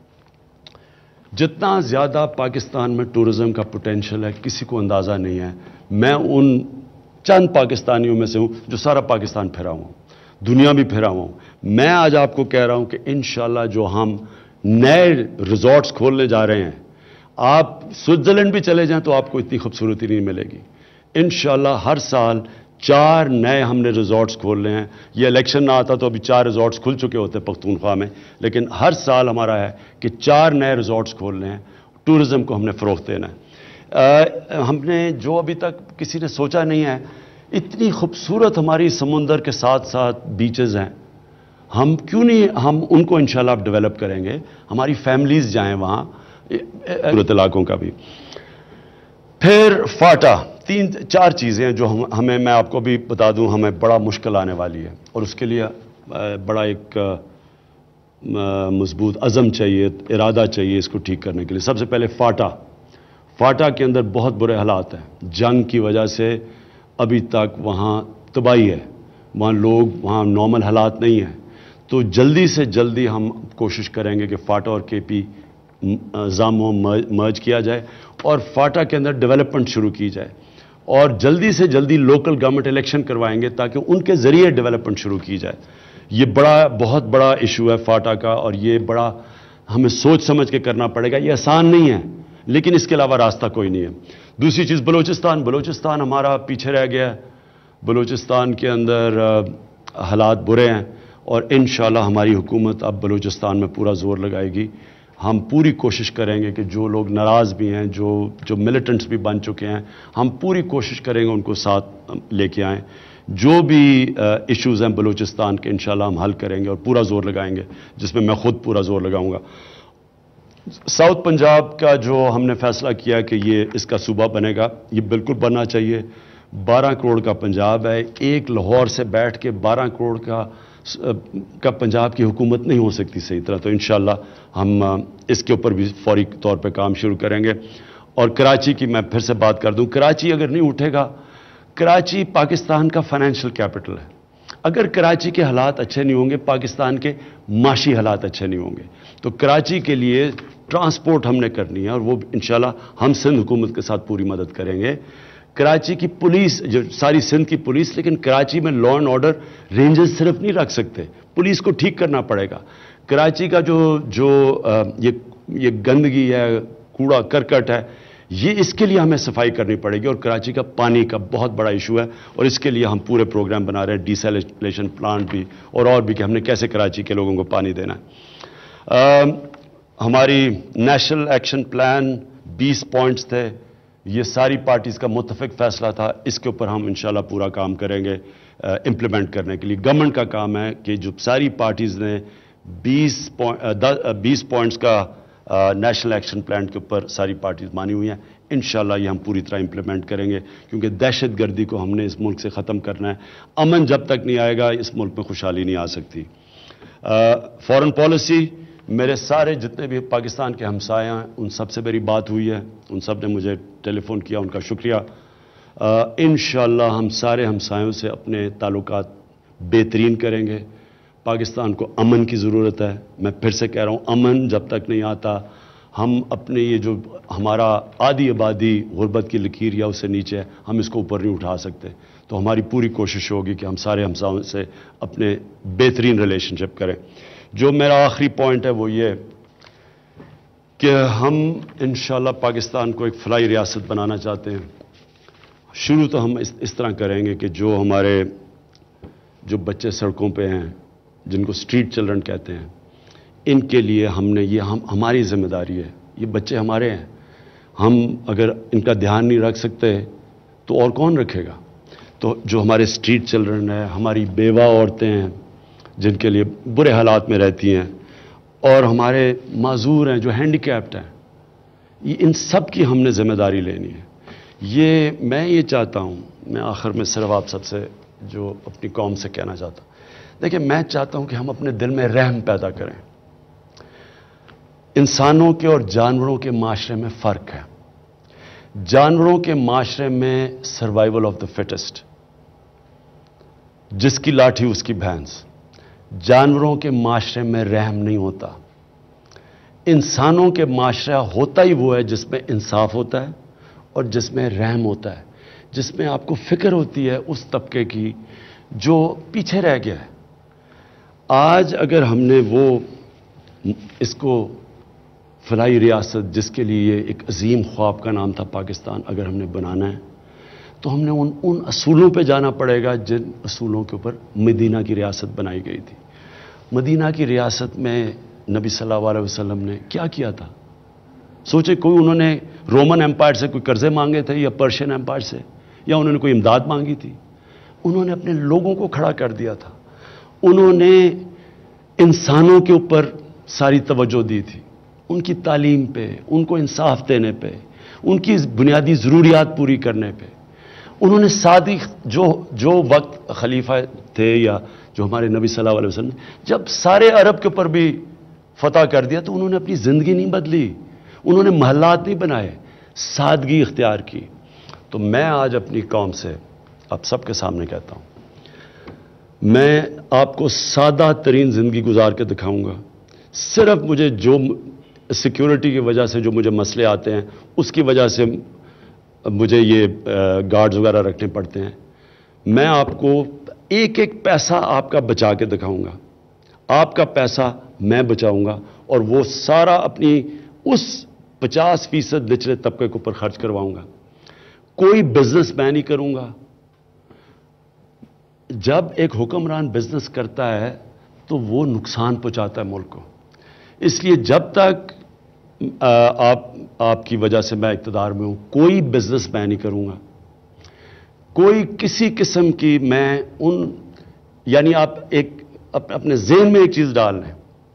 جتنا زیادہ پاکستان میں ٹورزم کا پوٹینشل ہے کسی کو اندازہ نہیں ہے. میں ان چند پاکستانیوں میں سے ہوں جو سارا پاکستان پھرا ہوں, دنیا بھی پھرا ہوں. میں آج آپ کو کہہ رہا ہوں کہ انشاءاللہ جو ہم نئے ریزورٹس کھولنے جا رہے ہیں, آپ سوئٹزرلینڈ بھی چلے جائیں تو آپ کو اتنی خوبصورتی نہیں ملے گی. انشاءاللہ ہر سال چار نئے ہم نے ریزورٹس کھولنے ہیں. یہ الیکشن نہ آتا تو ابھی چار ریزورٹس کھل چکے ہوتے پختونخوا میں, لیکن ہر سال ہمارا ہے کہ چار نئے ریزورٹس کھولنے ہیں. ٹورزم کو ہم نے فروغ دینا ہے. ہم نے جو ابھی تک کسی نے سوچا نہیں ہے, اتنی خوبصورت ہماری سمندر کے ساتھ ساتھ بیچز ہیں, ہم کیوں نہیں ہم ان کو انشاءاللہ اب ڈیولپ کریں گے, ہماری فیملیز جائیں وہاں پورے علاقوں کا بھی. پھر فاٹا, تین چار چیزیں ہیں جو ہم ہمیں میں آپ کو بھی بتا دوں ہمیں بڑا مشکل آنے والی ہے, اور اس کے لیے بڑا ایک مضبوط عزم چاہیے, ارادہ چاہیے اس کو ٹھیک کرنے کے لیے. سب سے پہلے فاٹا, فاٹا کے اندر بہت برے حالات ہیں, جنگ کی وجہ سے ابھی تک وہاں تباہی ہے, وہاں لوگ وہاں نارمل حالات نہیں ہیں. تو جلدی سے جلدی ہم کوشش کریں گے کہ فاٹا اور کے پی ضاموں مرج کیا جائے اور فاٹا کے اندر ڈیولپمنٹ شروع کی جائے, اور جلدی سے جلدی لوکل گورنمنٹ الیکشن کروائیں گے تاکہ ان کے ذریعے ڈیولپمنٹ شروع کی جائے. یہ بڑا بہت بڑا ایشو ہے فاٹا کا, اور یہ بڑا ہمیں سوچ سمجھ کے کرنا پڑے گا. یہ آسان نہیں ہے لیکن اس کے علاوہ راستہ کوئی نہیں ہے. دوسری چیز بلوچستان, بلوچستان ہمارا پیچھے رہ گیا ہے. بلوچستان کے اندر حالات برے ہیں, اور انشاءاللہ ہماری حکومت اب بلوچستان میں پورا زور لگائے گی. ہم پوری کوشش کریں گے کہ جو لوگ ناراض بھی ہیں, جو جو ملیٹنٹس بھی بن چکے ہیں, ہم پوری کوشش کریں گے ان کو ساتھ لے کے آئیں. جو بھی ایشوز ہیں بلوچستان کے انشاءاللہ ہم حل کریں گے اور پورا زور لگائیں گے, جس میں میں خود پورا زور لگاؤں گا. ساؤتھ پنجاب کا جو ہم نے فیصلہ کیا کہ یہ اس کا صوبہ بنے گا, یہ بالکل بننا چاہیے. بارہ کروڑ کا پنجاب ہے, ایک لاہور سے بیٹھ کے بارہ کروڑ کا کا پنجاب کی حکومت نہیں ہو سکتی صحیح طرح. تو انشاءاللہ ہم اس کے اوپر بھی فوری طور پہ کام شروع کریں گے. اور کراچی کی میں پھر سے بات کر دوں, کراچی اگر نہیں اٹھے گا, کراچی پاکستان کا فائنینشیل کیپٹل ہے. اگر کراچی کے حالات اچھے نہیں ہوں گے, پاکستان کے معاشی حالات اچھے نہیں ہوں گے. تو کراچی کے لیے ٹرانسپورٹ ہم نے کرنی ہے, اور وہ انشاءاللہ ہم سندھ حکومت کے ساتھ پوری مدد کریں گے. کراچی کی پولیس, جو ساری سندھ کی پولیس, لیکن کراچی میں لا اینڈ آرڈر رینجز صرف نہیں رکھ سکتے, پولیس کو ٹھیک کرنا پڑے گا. کراچی کا جو جو یہ یہ گندگی ہے, کوڑا کرکٹ ہے, یہ اس کے لیے ہمیں صفائی کرنی پڑے گی. اور کراچی کا پانی کا بہت بڑا ایشو ہے, اور اس کے لیے ہم پورے پروگرام بنا رہے ہیں, ڈیسیلیشن پلانٹ بھی اور اور بھی, کہ ہم نے کیسے کراچی کے لوگوں کو پانی دینا ہے. ہماری نیشنل ایکشن پلان بیس پوائنٹس تھے, یہ ساری پارٹیز کا متفق فیصلہ تھا. اس کے اوپر ہم انشاءاللہ پورا کام کریں گے امپلیمنٹ کرنے کے لیے. گورنمنٹ کا کام ہے کہ جو ساری پارٹیز نے بیس بیس پوائنٹس کا نیشنل ایکشن پلان کے اوپر ساری پارٹیز مانی ہوئی ہیں, انشاءاللہ یہ ہم پوری طرح امپلیمنٹ کریں گے, کیونکہ دہشت گردی کو ہم نے اس ملک سے ختم کرنا ہے. امن جب تک نہیں آئے گا اس ملک میں خوشحالی نہیں آ سکتی. فارن پالیسی, میرے سارے جتنے بھی پاکستان کے ہمسائے ہیں ان سب سے میری بات ہوئی ہے, ان سب نے مجھے ٹیلی فون کیا, ان کا شکریہ. انشاءاللہ ہم سارے ہمسایوں سے اپنے تعلقات بہترین کریں گے. پاکستان کو امن کی ضرورت ہے. میں پھر سے کہہ رہا ہوں, امن جب تک نہیں آتا ہم اپنے یہ جو ہمارا آدھی آبادی غربت کی لکیر یا اس سے نیچے ہے, ہم اس کو اوپر نہیں اٹھا سکتے. تو ہماری پوری کوشش ہوگی کہ ہم سارے ہمسایوں سے اپنے بہترین ریلیشن شپ کریں. جو میرا آخری پوائنٹ ہے وہ یہ کہ ہم انشاءاللہ پاکستان کو ایک فلاحی ریاست بنانا چاہتے ہیں. شروع تو ہم اس اس طرح کریں گے کہ جو ہمارے جو بچے سڑکوں پہ ہیں, جن کو اسٹریٹ چلڈرن کہتے ہیں, ان کے لیے ہم نے یہ ہم ہماری ذمہ داری ہے. یہ بچے ہمارے ہیں, ہم اگر ان کا دھیان نہیں رکھ سکتے تو اور کون رکھے گا. تو جو ہمارے اسٹریٹ چلڈرن ہیں, ہماری بیوہ عورتیں ہیں جن کے لیے برے حالات میں رہتی ہیں, اور ہمارے معذور ہیں جو ہینڈیکیپڈ ہیں، یہ ان سب کی ہم نے ذمہ داری لینی ہے۔ یہ میں یہ چاہتا ہوں، میں آخر میں صرف آپ سب سے جو اپنی قوم سے کہنا چاہتا ہوں، دیکھیں میں چاہتا ہوں کہ ہم اپنے دل میں رحم پیدا کریں۔ انسانوں کے اور جانوروں کے معاشرے میں فرق ہے۔ جانوروں کے معاشرے میں سروائیول آف دا فٹسٹ، جس کی لاٹھی اس کی بھینس۔ جانوروں کے معاشرے میں رحم نہیں ہوتا۔ انسانوں کے معاشرہ ہوتا ہی وہ ہے جس میں انصاف ہوتا ہے اور جس میں رحم ہوتا ہے، جس میں آپ کو فکر ہوتی ہے اس طبقے کی جو پیچھے رہ گیا ہے۔ آج اگر ہم نے وہ اس کو فلاحی ریاست جس کے لیے ایک عظیم خواب کا نام تھا پاکستان، اگر ہم نے بنانا ہے تو ہم نے ان ان اصولوں پہ جانا پڑے گا جن اصولوں کے اوپر مدینہ کی ریاست بنائی گئی تھی۔ مدینہ کی ریاست میں نبی صلی اللہ علیہ وسلم نے کیا کیا تھا؟ سوچے کوئی انہوں نے رومن ایمپائر سے کوئی قرضے مانگے تھے یا پرشین ایمپائر سے، یا انہوں نے کوئی امداد مانگی تھی؟ انہوں نے اپنے لوگوں کو کھڑا کر دیا تھا۔ انہوں نے انسانوں کے اوپر ساری توجہ دی تھی، ان کی تعلیم پہ، ان کو انصاف دینے پہ، ان کی بنیادی ضروریات پوری کرنے پہ۔ انہوں نے سادی جو جو وقت خلیفہ تھے یا جو ہمارے نبی صلی اللہ علیہ وسلم نے جب سارے عرب کے اوپر بھی فتح کر دیا تو انہوں نے اپنی زندگی نہیں بدلی، انہوں نے محلات نہیں بنائے، سادگی اختیار کی۔ تو میں آج اپنی قوم سے آپ سب کے سامنے کہتا ہوں، میں آپ کو سادہ ترین زندگی گزار کے دکھاؤں گا۔ صرف مجھے جو سیکیورٹی کی وجہ سے جو مجھے مسئلے آتے ہیں اس کی وجہ سے مجھے یہ گارڈز وغیرہ رکھنے پڑتے ہیں، میں آپ کو ایک ایک پیسہ آپ کا بچا کے دکھاؤں گا۔ آپ کا پیسہ میں بچاؤں گا اور وہ سارا اپنی اس پچاس فیصد نچلے طبقے کے اوپر خرچ کرواؤں گا۔ کوئی بزنس میں نہیں کروں گا۔ جب ایک حکمران بزنس کرتا ہے تو وہ نقصان پہنچاتا ہے ملک کو۔ اس لیے جب تک آپ آپ کی وجہ سے میں اقتدار میں ہوں، کوئی بزنس میں نہیں کروں گا، کوئی کسی قسم کی میں ان یعنی آپ ایک اپنے ذہن میں ایک چیز ڈال لیں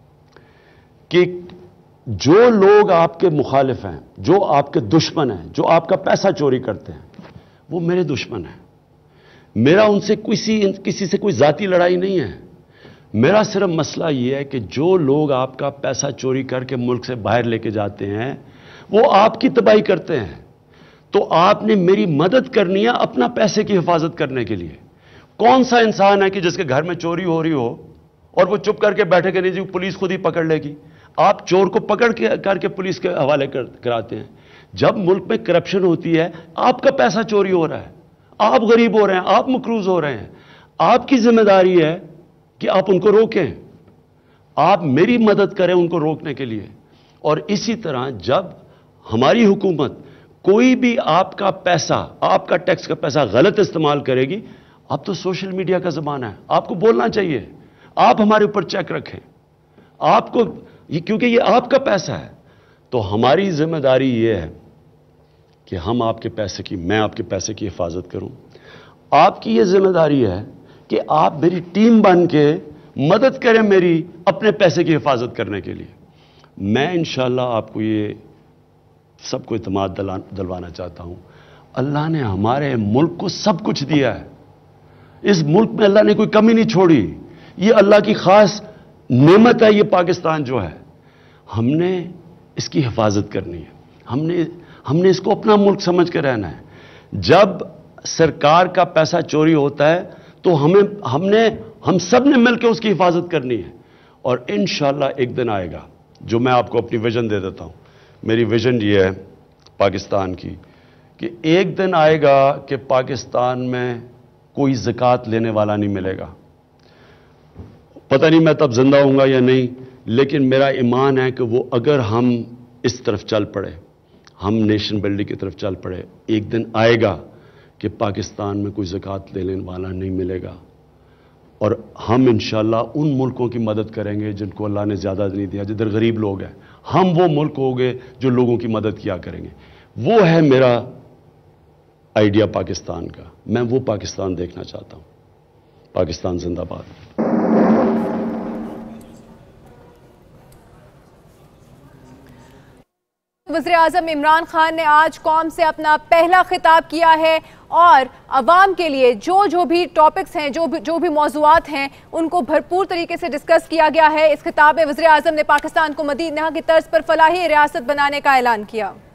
کہ جو لوگ آپ کے مخالف ہیں، جو آپ کے دشمن ہیں، جو آپ کا پیسہ چوری کرتے ہیں، وہ میرے دشمن ہیں۔ میرا ان سے کسی کسی سے کوئی ذاتی لڑائی نہیں ہے۔ میرا صرف مسئلہ یہ ہے کہ جو لوگ آپ کا پیسہ چوری کر کے ملک سے باہر لے کے جاتے ہیں وہ آپ کی تباہی کرتے ہیں، تو آپ نے میری مدد کرنی ہے اپنا پیسے کی حفاظت کرنے کے لیے۔ کون سا انسان ہے کہ جس کے گھر میں چوری ہو رہی ہو اور وہ چپ کر کے بیٹھے کہ نہیں جی پولیس خود ہی پکڑ لے گی؟ آپ چور کو پکڑ کے کر کے پولیس کے حوالے کراتے ہیں۔ جب ملک میں کرپشن ہوتی ہے، آپ کا پیسہ چوری ہو رہا ہے، آپ غریب ہو رہے ہیں، آپ مقروض ہو رہے ہیں، آپ کی ذمہ داری ہے کہ آپ ان کو روکیں، آپ میری مدد کریں ان کو روکنے کے لیے۔ اور اسی طرح جب ہماری حکومت کوئی بھی آپ کا پیسہ، آپ کا ٹیکس کا پیسہ غلط استعمال کرے گی، اب تو سوشل میڈیا کا زمانہ ہے، آپ کو بولنا چاہیے، آپ ہمارے اوپر چیک رکھیں، آپ کو یہ کیونکہ یہ آپ کا پیسہ ہے۔ تو ہماری ذمہ داری یہ ہے کہ ہم آپ کے پیسے کی میں آپ کے پیسے کی حفاظت کروں۔ آپ کی یہ ذمہ داری ہے کہ آپ میری ٹیم بن کے مدد کریں میری اپنے پیسے کی حفاظت کرنے کے لیے۔ میں انشاءاللہ آپ کو یہ سب کو اعتماد دلوانا چاہتا ہوں، اللہ نے ہمارے ملک کو سب کچھ دیا ہے، اس ملک میں اللہ نے کوئی کمی نہیں چھوڑی، یہ اللہ کی خاص نعمت ہے یہ پاکستان جو ہے، ہم نے اس کی حفاظت کرنی ہے، ہم نے ہم نے اس کو اپنا ملک سمجھ کے رہنا ہے۔ جب سرکار کا پیسہ چوری ہوتا ہے تو ہمیں ہم نے ہم سب نے مل کے اس کی حفاظت کرنی ہے، اور انشاءاللہ ایک دن آئے گا جو میں آپ کو اپنی ویژن دے دیتا ہوں۔ میری ویژن یہ ہے پاکستان کی کہ ایک دن آئے گا کہ پاکستان میں کوئی زکوٰۃ لینے والا نہیں ملے گا۔ پتہ نہیں میں تب زندہ ہوں گا یا نہیں، لیکن میرا ایمان ہے کہ وہ اگر ہم اس طرف چل پڑے، ہم نیشن بلڈنگ کی طرف چل پڑے، ایک دن آئے گا کہ پاکستان میں کوئی زکوٰۃ لینے والا نہیں ملے گا، اور ہم انشاءاللہ ان ملکوں کی مدد کریں گے جن کو اللہ نے زیادہ نہیں دیا، جدھر غریب لوگ ہیں، ہم وہ ملک ہوں گے جو لوگوں کی مدد کیا کریں گے۔ وہ ہے میرا آئیڈیا پاکستان کا، میں وہ پاکستان دیکھنا چاہتا ہوں۔ پاکستان زندہ باد۔ وزیراعظم عمران خان نے آج قوم سے اپنا پہلا خطاب کیا ہے اور عوام کے لیے جو جو بھی ٹاپکس ہیں، جو بھی جو بھی موضوعات ہیں، ان کو بھرپور طریقے سے ڈسکس کیا گیا ہے۔ اس خطاب میں وزیراعظم نے پاکستان کو مدینہ کی طرز پر فلاحی ریاست بنانے کا اعلان کیا۔